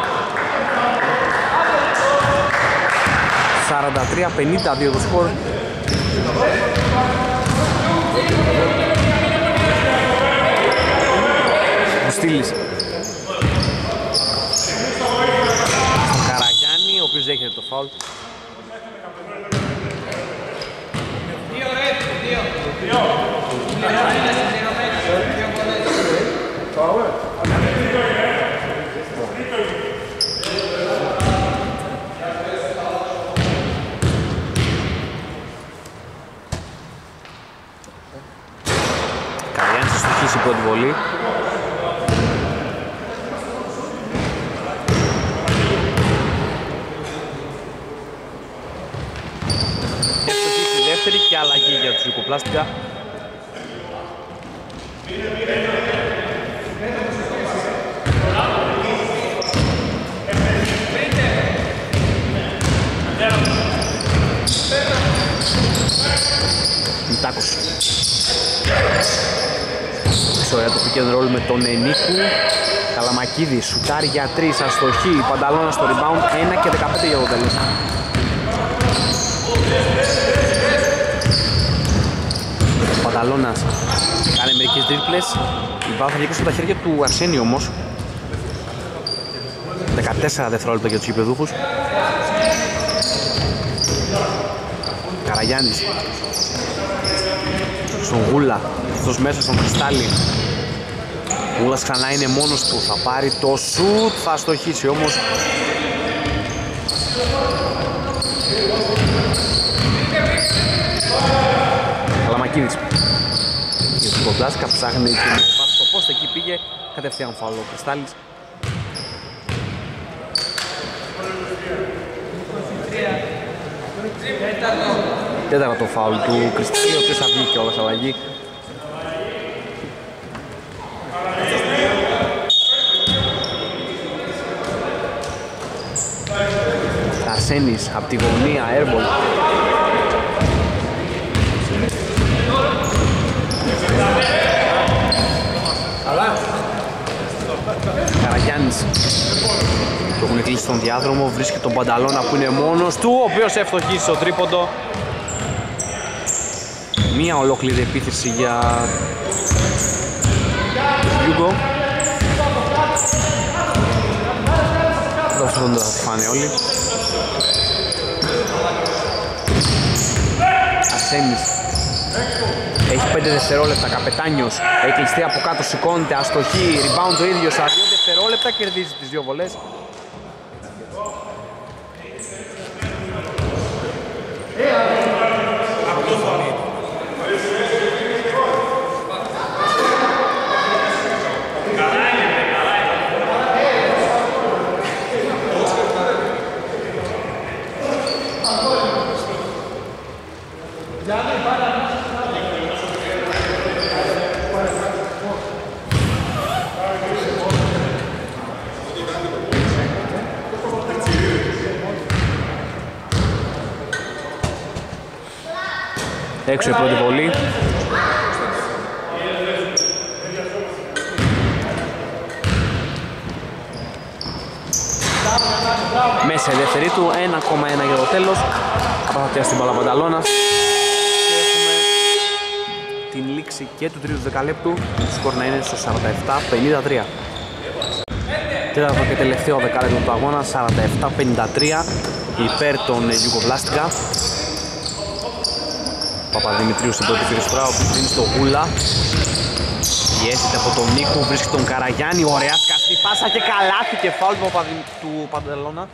43-52 το σκορ. Ο Στήλης στον Καραγιάννη, ο οποίος δέχεται το φάουλ. Καριάννης θα στοχίσει πρώτη βολή. Ευστοχίσει η δεύτερη και αλλαγή για τους Γιουγκοπλάστικα. Μητάκος. Ωραία το pick and roll με τον Νίκου. Καλαμακίδης σουτάρει για 3, αστοχή. Πανταλώνα στο rebound, 1 και 15 για το τέλος. Πανταλώνας κάνει μερικές τρίπλες. Η μπάλα θα βγει από τα χέρια του Αρσένη όμως. 14 δευτερόλεπτα για τους γηπεδούχους. Καραγιάννης στον Γούλα, αυτός μέσα στον Κρυστάλλη. Γούλας ξανά είναι μόνος του, θα πάρει το σουτ, θα αστοχίσει όμως. Καλαμακίδης για τον Κομπλάσκα, ψάχνει την βάση στο post, εκεί πήγε κατευθείαν φάουλ ο Κρυστάλλης. Τέταρτο φάουλ του Κριστέλη, ο οποίος θα βγει και όλας αλλαγή. Αρσένης από τη γωνία, airball. Καραγιάννης. Το έχουν κλείσει στον διάδρομο, βρίσκει τον Πανταλώνα που είναι μόνος του, ο οποίος εύστοχη στο τρίποντο. Μία ολόκληρη επίθεση για Γιούγκο. Αυτό δεν θα τη φάνε όλοι. Αρσένης έχει 5 δευτερόλεπτα, καπετάνιος, έχει κλειστεί από κάτω, σηκώνεται, αστοχή, rebound το ίδιο, στα 2 δευτερόλεπτα κερδίζει τις 2 βολές. Έξω η πρώτη βολή. Μέσα η δεύτερη του, 1,1 για το τέλος. Απαθατία στην μπάλα Πανταλώνας. Και έχουμε την λήξη και του τρίτου δεκαλέπτου. Το σκορ να είναι στο 47-53. Τέταρτο και τελευταίο δεκαλέπτο του αγώνα, 47-53 υπέρ των Γιουγκοβλάστικα. Παπαδημητρίου στην πρώτη περισπρά, ο οποίος δίνει στο Γούλα. Πιέζεται από τον Νίκο, βρίσκει τον Καραγιάννη, ωραία σκαστή πάσα και καλάθι και φάουλ του Παντελώνα.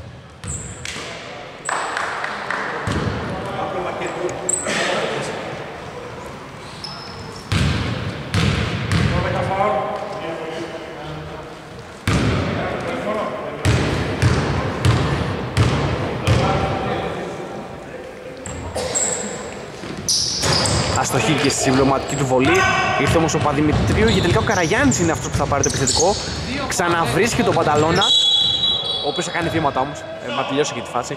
Αστοχή και στη συμπληρωματική του βολή. Ήρθε όμως ο Παπαδημητρίου και τελικά ο Καραγιάννης είναι αυτός που θα πάρει το επιθετικό. Ξαναβρίσκει τον Πανταλώνα, ο οποίος θα κάνει βήματα όμως. Μα τελειώσει και τη φάση.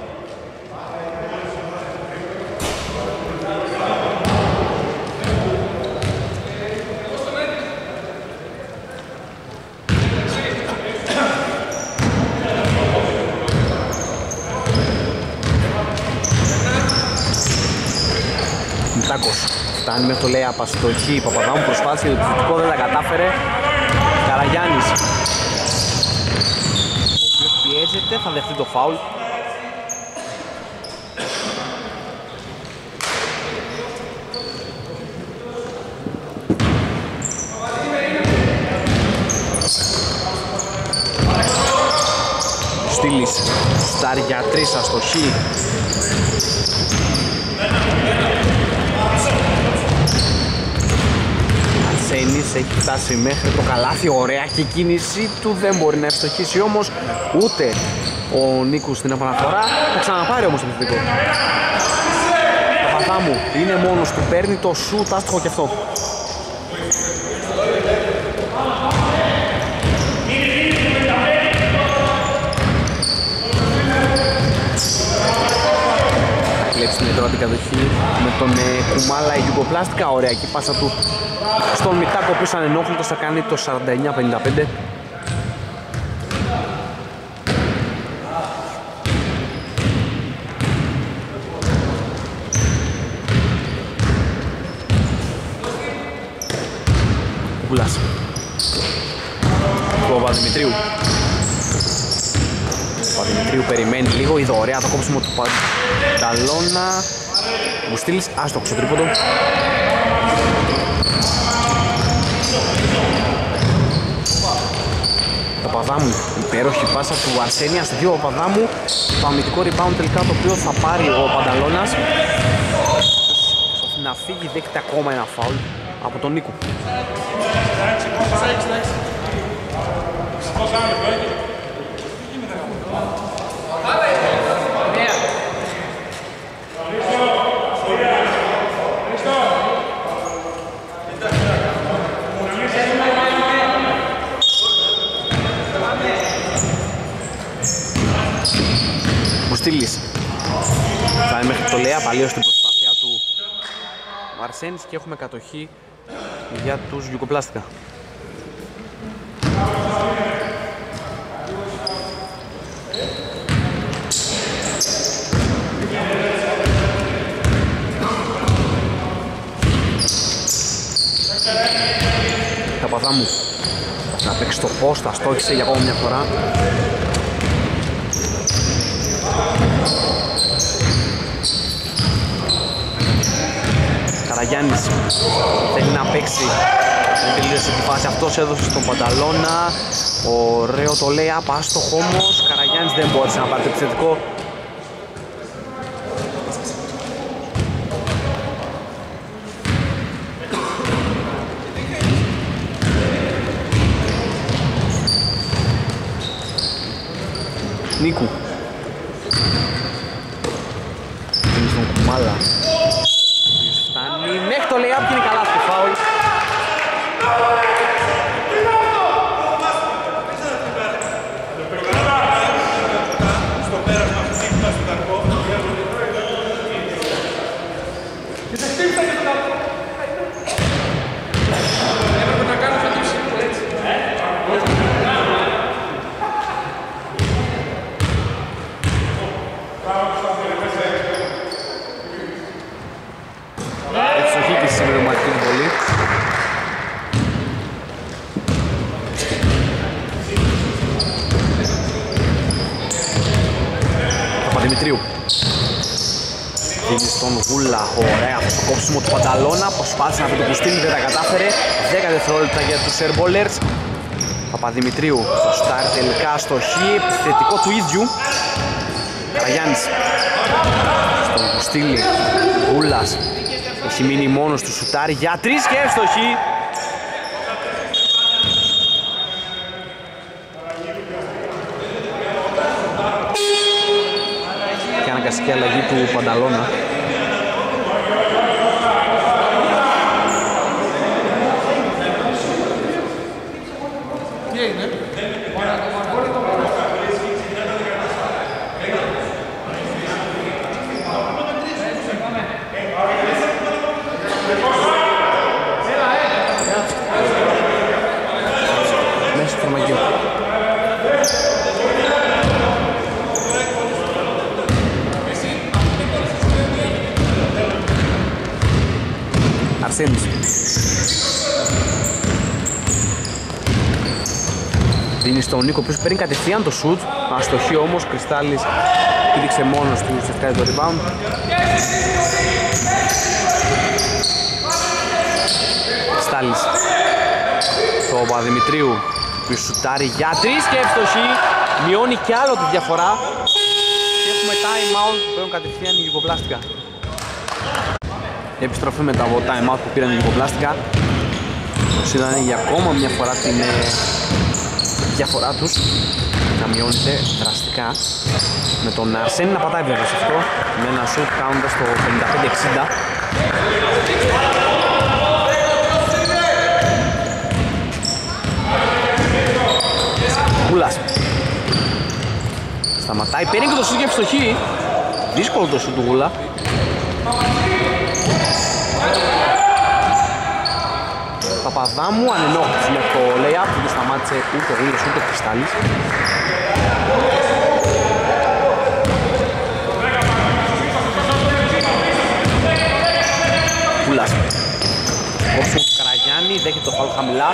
Μητάκος φτάνει μέχρι το λέει απαστοχή. Παπαδάμου προσπάθησε το επιθετικό, δεν τα κατάφερε. Καραγιάννης, ο οποίος πιέζεται, θα δεχτεί το φάουλ. Στήλης, στάρ για 3, αστοχή. Αρσένης έχει φτάσει μέχρι το καλάθι, ωραία και η κίνηση του δεν μπορεί να ευστοχίσει όμως ούτε ο Νίκος στην επαναφορά. Θα ξαναπάρει όμως το επιθετικό. Παπαδάμου είναι μόνος του, παίρνει το σουτ, άστοχο και αυτό. Κλέψει την τώρα την κατοχή με τον Κουμάλα, η Γιουγκοπλάστικα, ωραία και η πάσα του στον Μητάκο, ο οποίος ανενόχλητος θα κάνει το 49-55. Κούλας του Παπαδημητρίου. Ο Παπαδημητρίου περιμένει λίγο, είδε ωραία το κόψιμο του Πανταλώνα. Μπουστήλης, άστοχος στο τρίποντο. Παπαδάμου, υπέροχη πάσα του Αρσένια στο δύο Παπαδάμου. Το αμυντικό rebound τελικά το οποίο θα πάρει ο Πανταλώνας. Προσπαθεί να φύγει, δέχεται ακόμα ένα φάουλ από τον Νίκο. Κουστήλης. Φτάνει μέχρι το Λέα, παλίως στην προσπάθειά του ο Αρσένης και έχουμε κατοχή για τους Γιουγκοπλάστικα. Παπαδάμου να παίξει το post, τα στόχισε για ακόμα μια φορά. Καραγιάννης θέλει να παίξει, δεν τελείωσε τη φάση, αυτός έδωσε στον Πανταλώνα. Ωραίο το λέει, άπαστοχ όμως, Καραγιάννης δεν μπόρεσε να πάρει το επιθετικό. Νίκου είναι στον Κουμάλα, φτάνει μέχρι το lay-up και είναι καλά στο φάουλ. Δημητρίου δίνει στον Γούλα, ωραία αυτό το κόψιμο του Πανταλώνα, προσπάθησε να βρει το Κουστήλι, δεν τα κατάφερε. 10 δευτερόλεπτα για τους Airballers. Παπαδημητρίου στο στάρ τελικά αστοχή, επιθετικό του ίδιου. Καραγιάννης στον Κουστήλι, Γούλας έχει μείνει μόνος του, σουτάρει για 3 και εύστοχη. Και αλλαγή του Πανταλώνα. Τι έγινε? Μέσα στο φαρμακείο. Αρσένης δίνει στον Νίκο, ο οποίος παίρνει κατευθείαν το σουτ, αστοχή όμως, Κρυστάλλης πήδηξε μόνος του, σε φτάνει το rebound. Κρυστάλλης στο Παπαδημητρίου που σουτάρει για 3 και εύστοχη, μειώνει κι άλλο τη διαφορά και έχουμε time out, παίρνουν κατευθείαν η Γιουγκοπλάστικα. Επιστροφή μετά από time out που πήραν οι Γιουγκοπλάστικα. Είδανε για ακόμα μια φορά την διαφορά τους να μειώνεται δραστικά, με τον Αρσένη να πατάει βέβαια σε αυτό, με ένα shoot κάνοντας το 55-60. Γούλας σταματάει, παίρνει και το shoot για ευστοχή. Δύσκολο το shoot του Γούλα. Παπαδάμου ανενόχλησε με το lay-up, δεν σταμάτησε ούτε ο Γούλας ούτε ο Κρυστάλλης. Γούλας όσο του Καραγιάννη, δέχεται το φάουλ χαμηλά.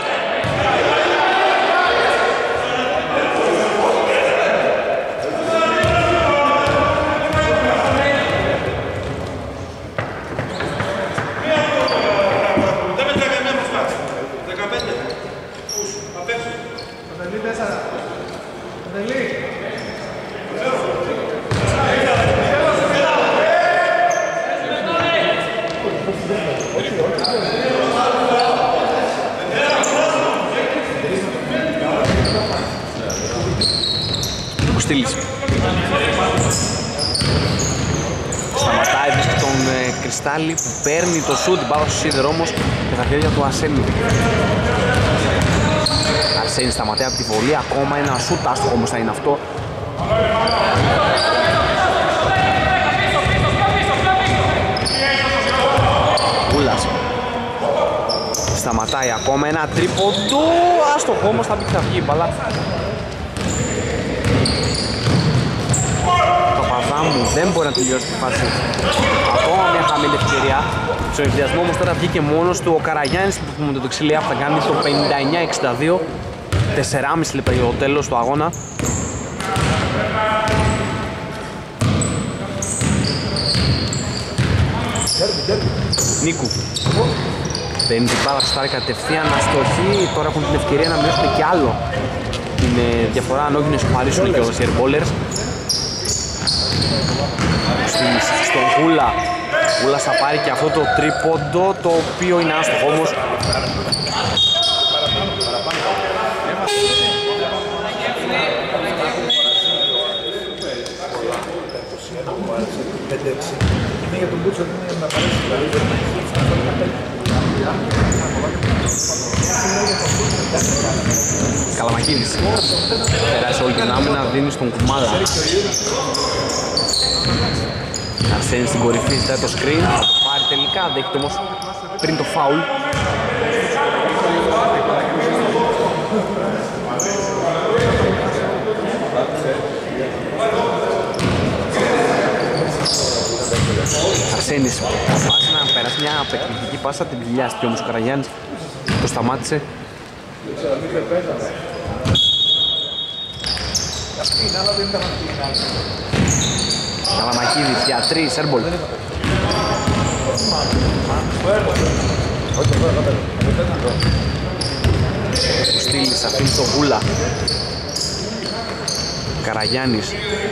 Σταματάει, βρίσκει τον Κρυστάλλη που παίρνει το σουτ, την πάω στο σίδερο όμως και τα χέρια του Αρσένη. Αρσένη σταματάει από τη βολή, ακόμα ένα σουτ, άστοχο όμως θα είναι αυτό. Πατάει ακόμα ένα τρίποντο. Άστοχο όμως, θα μπει και θα βγει η μπάλα. Το Παπαδάμου δεν μπορεί να τελειώσει τη φάση. Ακόμα μια χαμηλή ευκαιρία. Στο ευδιασμό όμως τώρα βγήκε μόνος του ο Καραγιάννης που με το δεξιλέα που θα κάνει το 59-62. 4,5 λεπτά για το τέλος του αγώνα. Νίκου. Παίρνει την μπάλα, στάρει κατευθείαν αστοχή. Τώρα έχουν την ευκαιρία να μειώσουν και άλλο την διαφορά, αν όχι να ισοπαρίσουν και όλες οι airballers. Στον Γούλα. Γούλας θα πάρει και αυτό το τρίποντο, το οποίο είναι άστοχο όμως. Καλαμακίδης περάσει όλη την άμυνα, δίνει στον Κουμάλα. Αρσένης στην κορυφή, ζητάει το screen, θα το πάρει τελικά, δέχεται όμως πριν το φάουλ. Αρσένης προσπάθησε να περάσει μια απεκδικητική πάσα, την πληλιάστηκε όμως ο Καραγιάννης, το σταμάτησε. Καλαμακίδης για 3, airball. Ο Στήλης αφήνει το Γούλα. Καραγιάννης.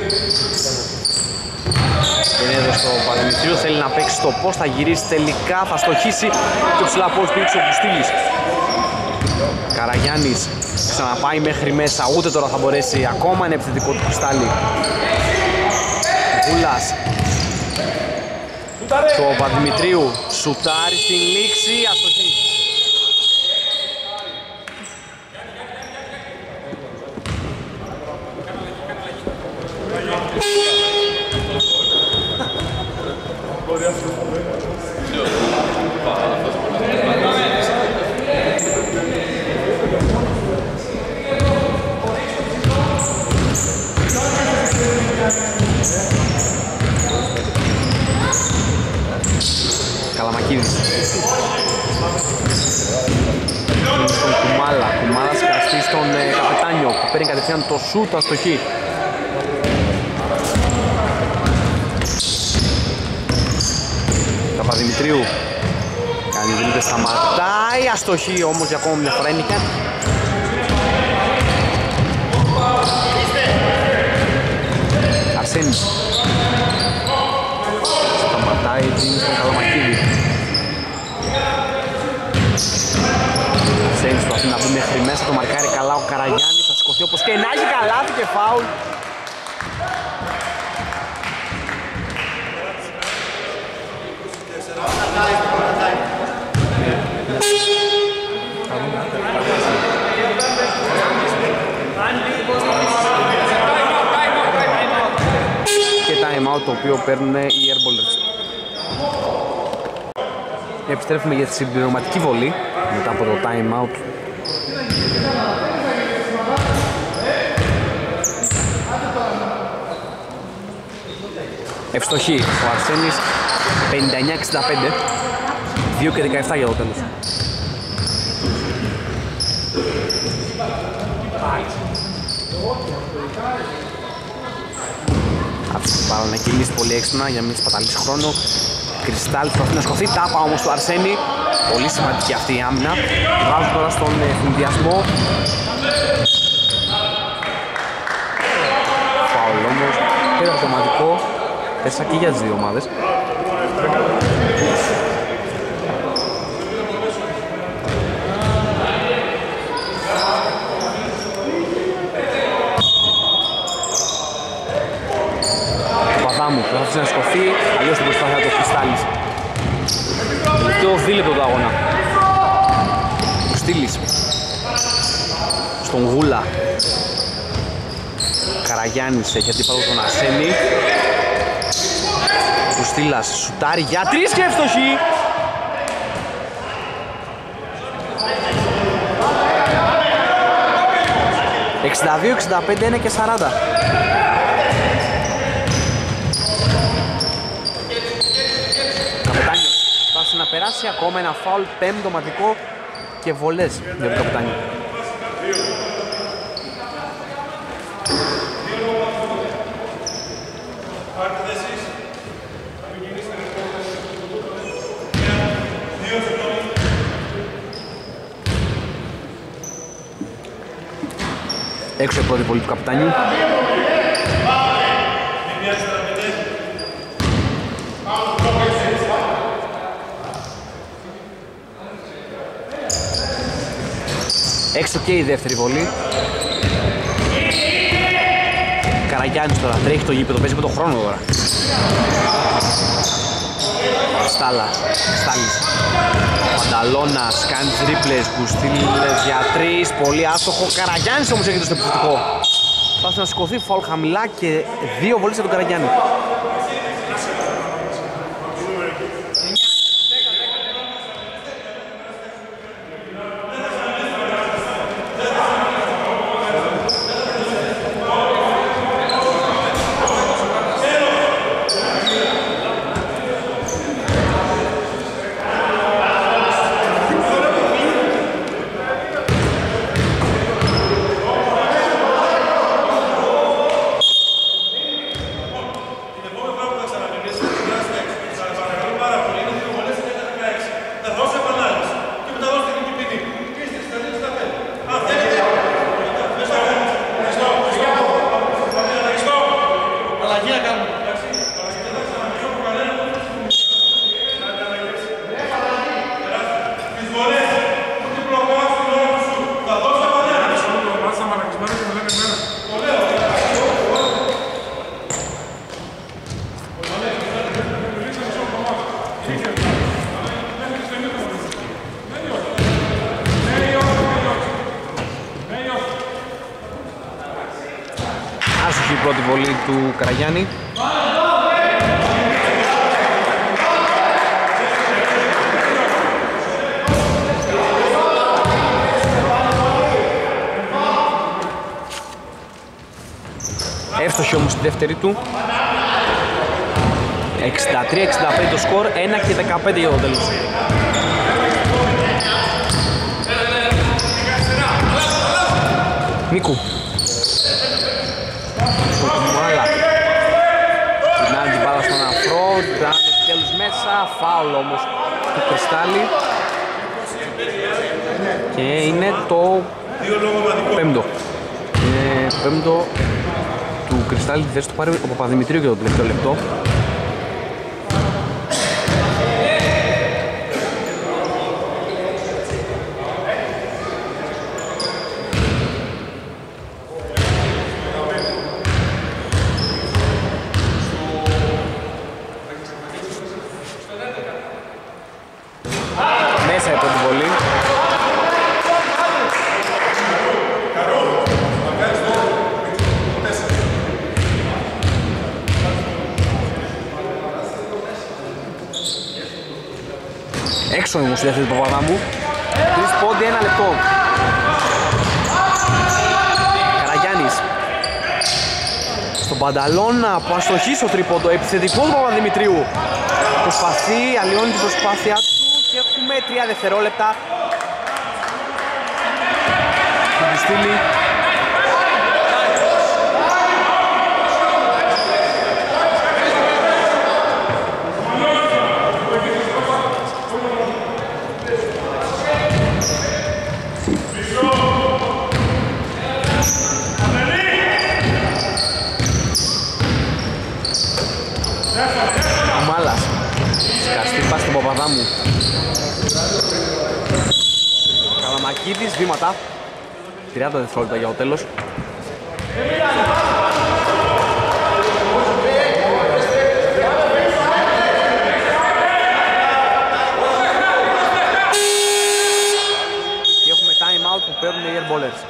Δεν έδωσε στο Παπαδημητρίου, θέλει να παίξει το πώς θα γυρίσει τελικά, θα στοχίσει και ψηλά πώς πήξε ο Στήλης. Καραγιάννης ξαναπάει μέχρι μέσα, ούτε τώρα θα μπορέσει, ακόμα είναι επιθετικό του Κρυστάλλι. Γούλας. Το Παπαδημητρίου σουτάρει στην λήξη, αστοχή. Καλαμακίδης. Στον Κουμάλα. Κουμάλας καστεί στον Καπετάνιο που παίρνει κατευθείαν το σούτ, αστοχή. Παπαδημητρίου. Κάνει δρύτες, σταματάει, αστοχή όμως για ακόμα μια φορά είναι και. Αρσένης. Σταματάει, δίνει στον Καλαμακίδη. Αρσένης προσπαθεί να μπει μέχρι μέσα, το μαρκάρει καλά ο Καραγιάννης, θα σηκωθεί όπως και να έχει καλάθι και φάουλ. Και time out το οποίο παίρνουν οι airballers. Επιστρέφουμε για τη συμπληρωματική βολή μετά από το time out. Ευστοχή ο Αρσένης, 59-65, 2 και 17 για το τέλος. Άφησε την μπάλα να κυλήσει πολύ έξυπνα για να μην σπαταλήσει χρόνο. Κρυστάλλι προσπαθεί να σκοθεί, τάπα όμως του Αρσένη. Πολύ σημαντική αυτή η άμυνα. Βάζουν τώρα στον συνδυασμό. Φάουλ όμως, πέρα αυτοματικό. 4 και για τις δύο ομάδες. Παπαδάμου προσπάθησε να σκοθεί, αλλιώς την προσπάθεια του Κρυστάλλης. Τελευταίο δίλεπτο του αγώνα. Ο Στήλης στον Γούλα. Καραγιάννης έχει αντίπαλο τον Αρσένη. Ο Στήλας σουτάρει για 3 και εύστοχη. 62-65, 1 και 40. Καπετάνιος φτάσει να περάσει ακόμα ένα φάουλ, πέμπτο ομαδικό και βολές για τον Καπετάνιο. Έξω η πρώτη βολή του Καπετάνιου. Έξω και η δεύτερη βολή. Καραγιάννης τώρα τρέχει το γήπεδο, παίζει με τον χρόνο τώρα. Στάλης. Πανταλώνας, κάνει τρίπλες, Κουστίλες για 3, πολύ άστοχο. Καραγιάννης όμως έχει το επιθετικό. Πάσε να σηκωθεί, φαουλ χαμηλά και 2 βολές για τον Καραγιάννη. Άσοχη η πρώτη βολή του Καραγιάννη. Εύστοχη όμως τη δεύτερη του. 63-65 το σκορ, 1 και 15 για το τέλος. Νίκου. Μάλα. Την την μπάλα στον αφρό, την τέλος μέσα, φάουλ όμως του Κρυστάλλι. Και είναι το πέμπτο. Είναι πέμπτο του Κρυστάλλι, τη θέση του πάρει ο Παπαδημητρίου για το τελευταίο λεπτό. Μέσα η πρώτη βολή. Έξω όμως η δεύτερη του Παπαδάμου. 3 πόντι, 1 λεπτό. Καραγιάννης. Στον Πανταλώνα που αστοχεί στο τρίποντο. Επιθετικό του Παπαδημητρίου. Προσπαθεί, αλλοιώνει την προσπάθειά του και έχουμε 3 δευτερόλεπτα. Του στείλει. Σκαστή στον Παπαδάμου. Καλαμακίδης, βήματα. 30 δευτερόλεπτα για το τέλος. Και έχουμε time out που παίρνουν οι airballers.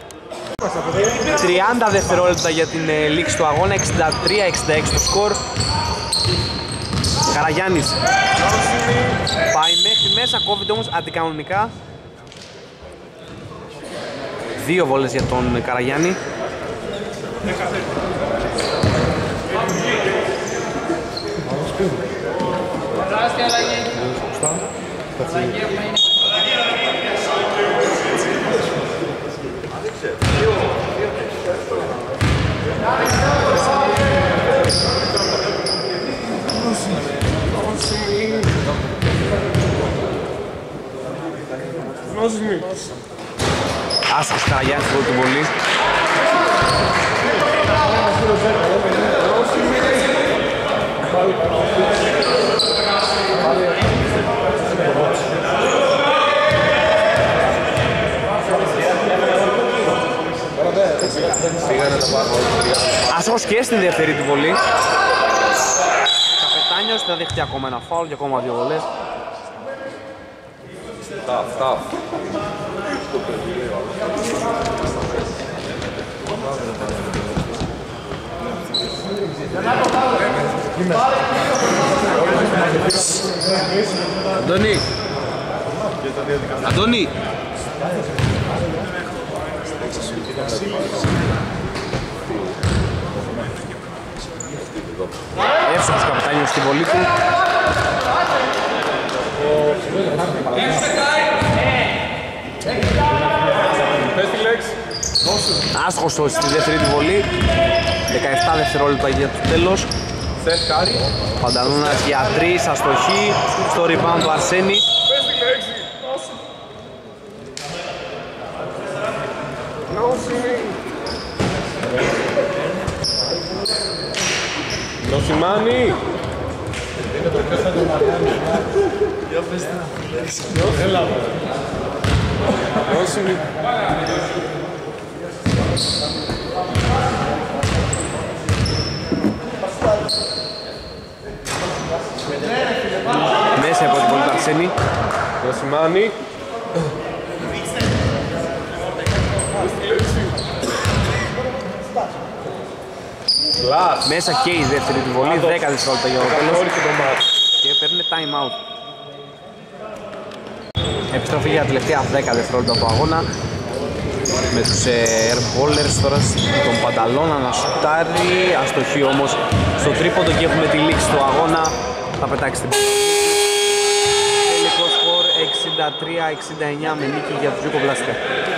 30 δευτερόλεπτα για την λήξη του αγώνα, 63-66 το σκορ. Καραγιάννης πάει μέχρι μέσα, κόβεται όμως αντικανονικά. 2 βόλες για τον Καραγιάννη. Άσχος Καραγιάννης στην πρώτη βολή. Άσχος και στην δεύτερη του βολή. Καπετάνιος θα δεχτεί ακόμα ένα φάουλ και ακόμα 2 βολές. Tough. Αντώνη! Εύσοχος Καπετάνιος στη βολή του. Άσχος στη δεύτερη του βολή. 17 δευτερόλεπτα για το τέλος. Πανταλώνας για 3, αστοχή. Στο rebound του Αρσένη. Νοσημάνι! Μέσα από την πόλη του Αρσένη. Νοσημάνι! Μέσα και η δεύτερη του βολή, 10 δευτερόλεπτα για το τέλος και παίρνει time out. Επιστροφή για τα τελευταία 10 δευτερόλεπτα του αγώνα με τους airballers τώρα τον Πανταλώνα να σουτάρει, αστοχή όμως στο τρίποντο και έχουμε τη λήξη του αγώνα. Θα πετάξει την τελικό σκορ 63-69 με νίκη για τους Γιουκοβλάσικα.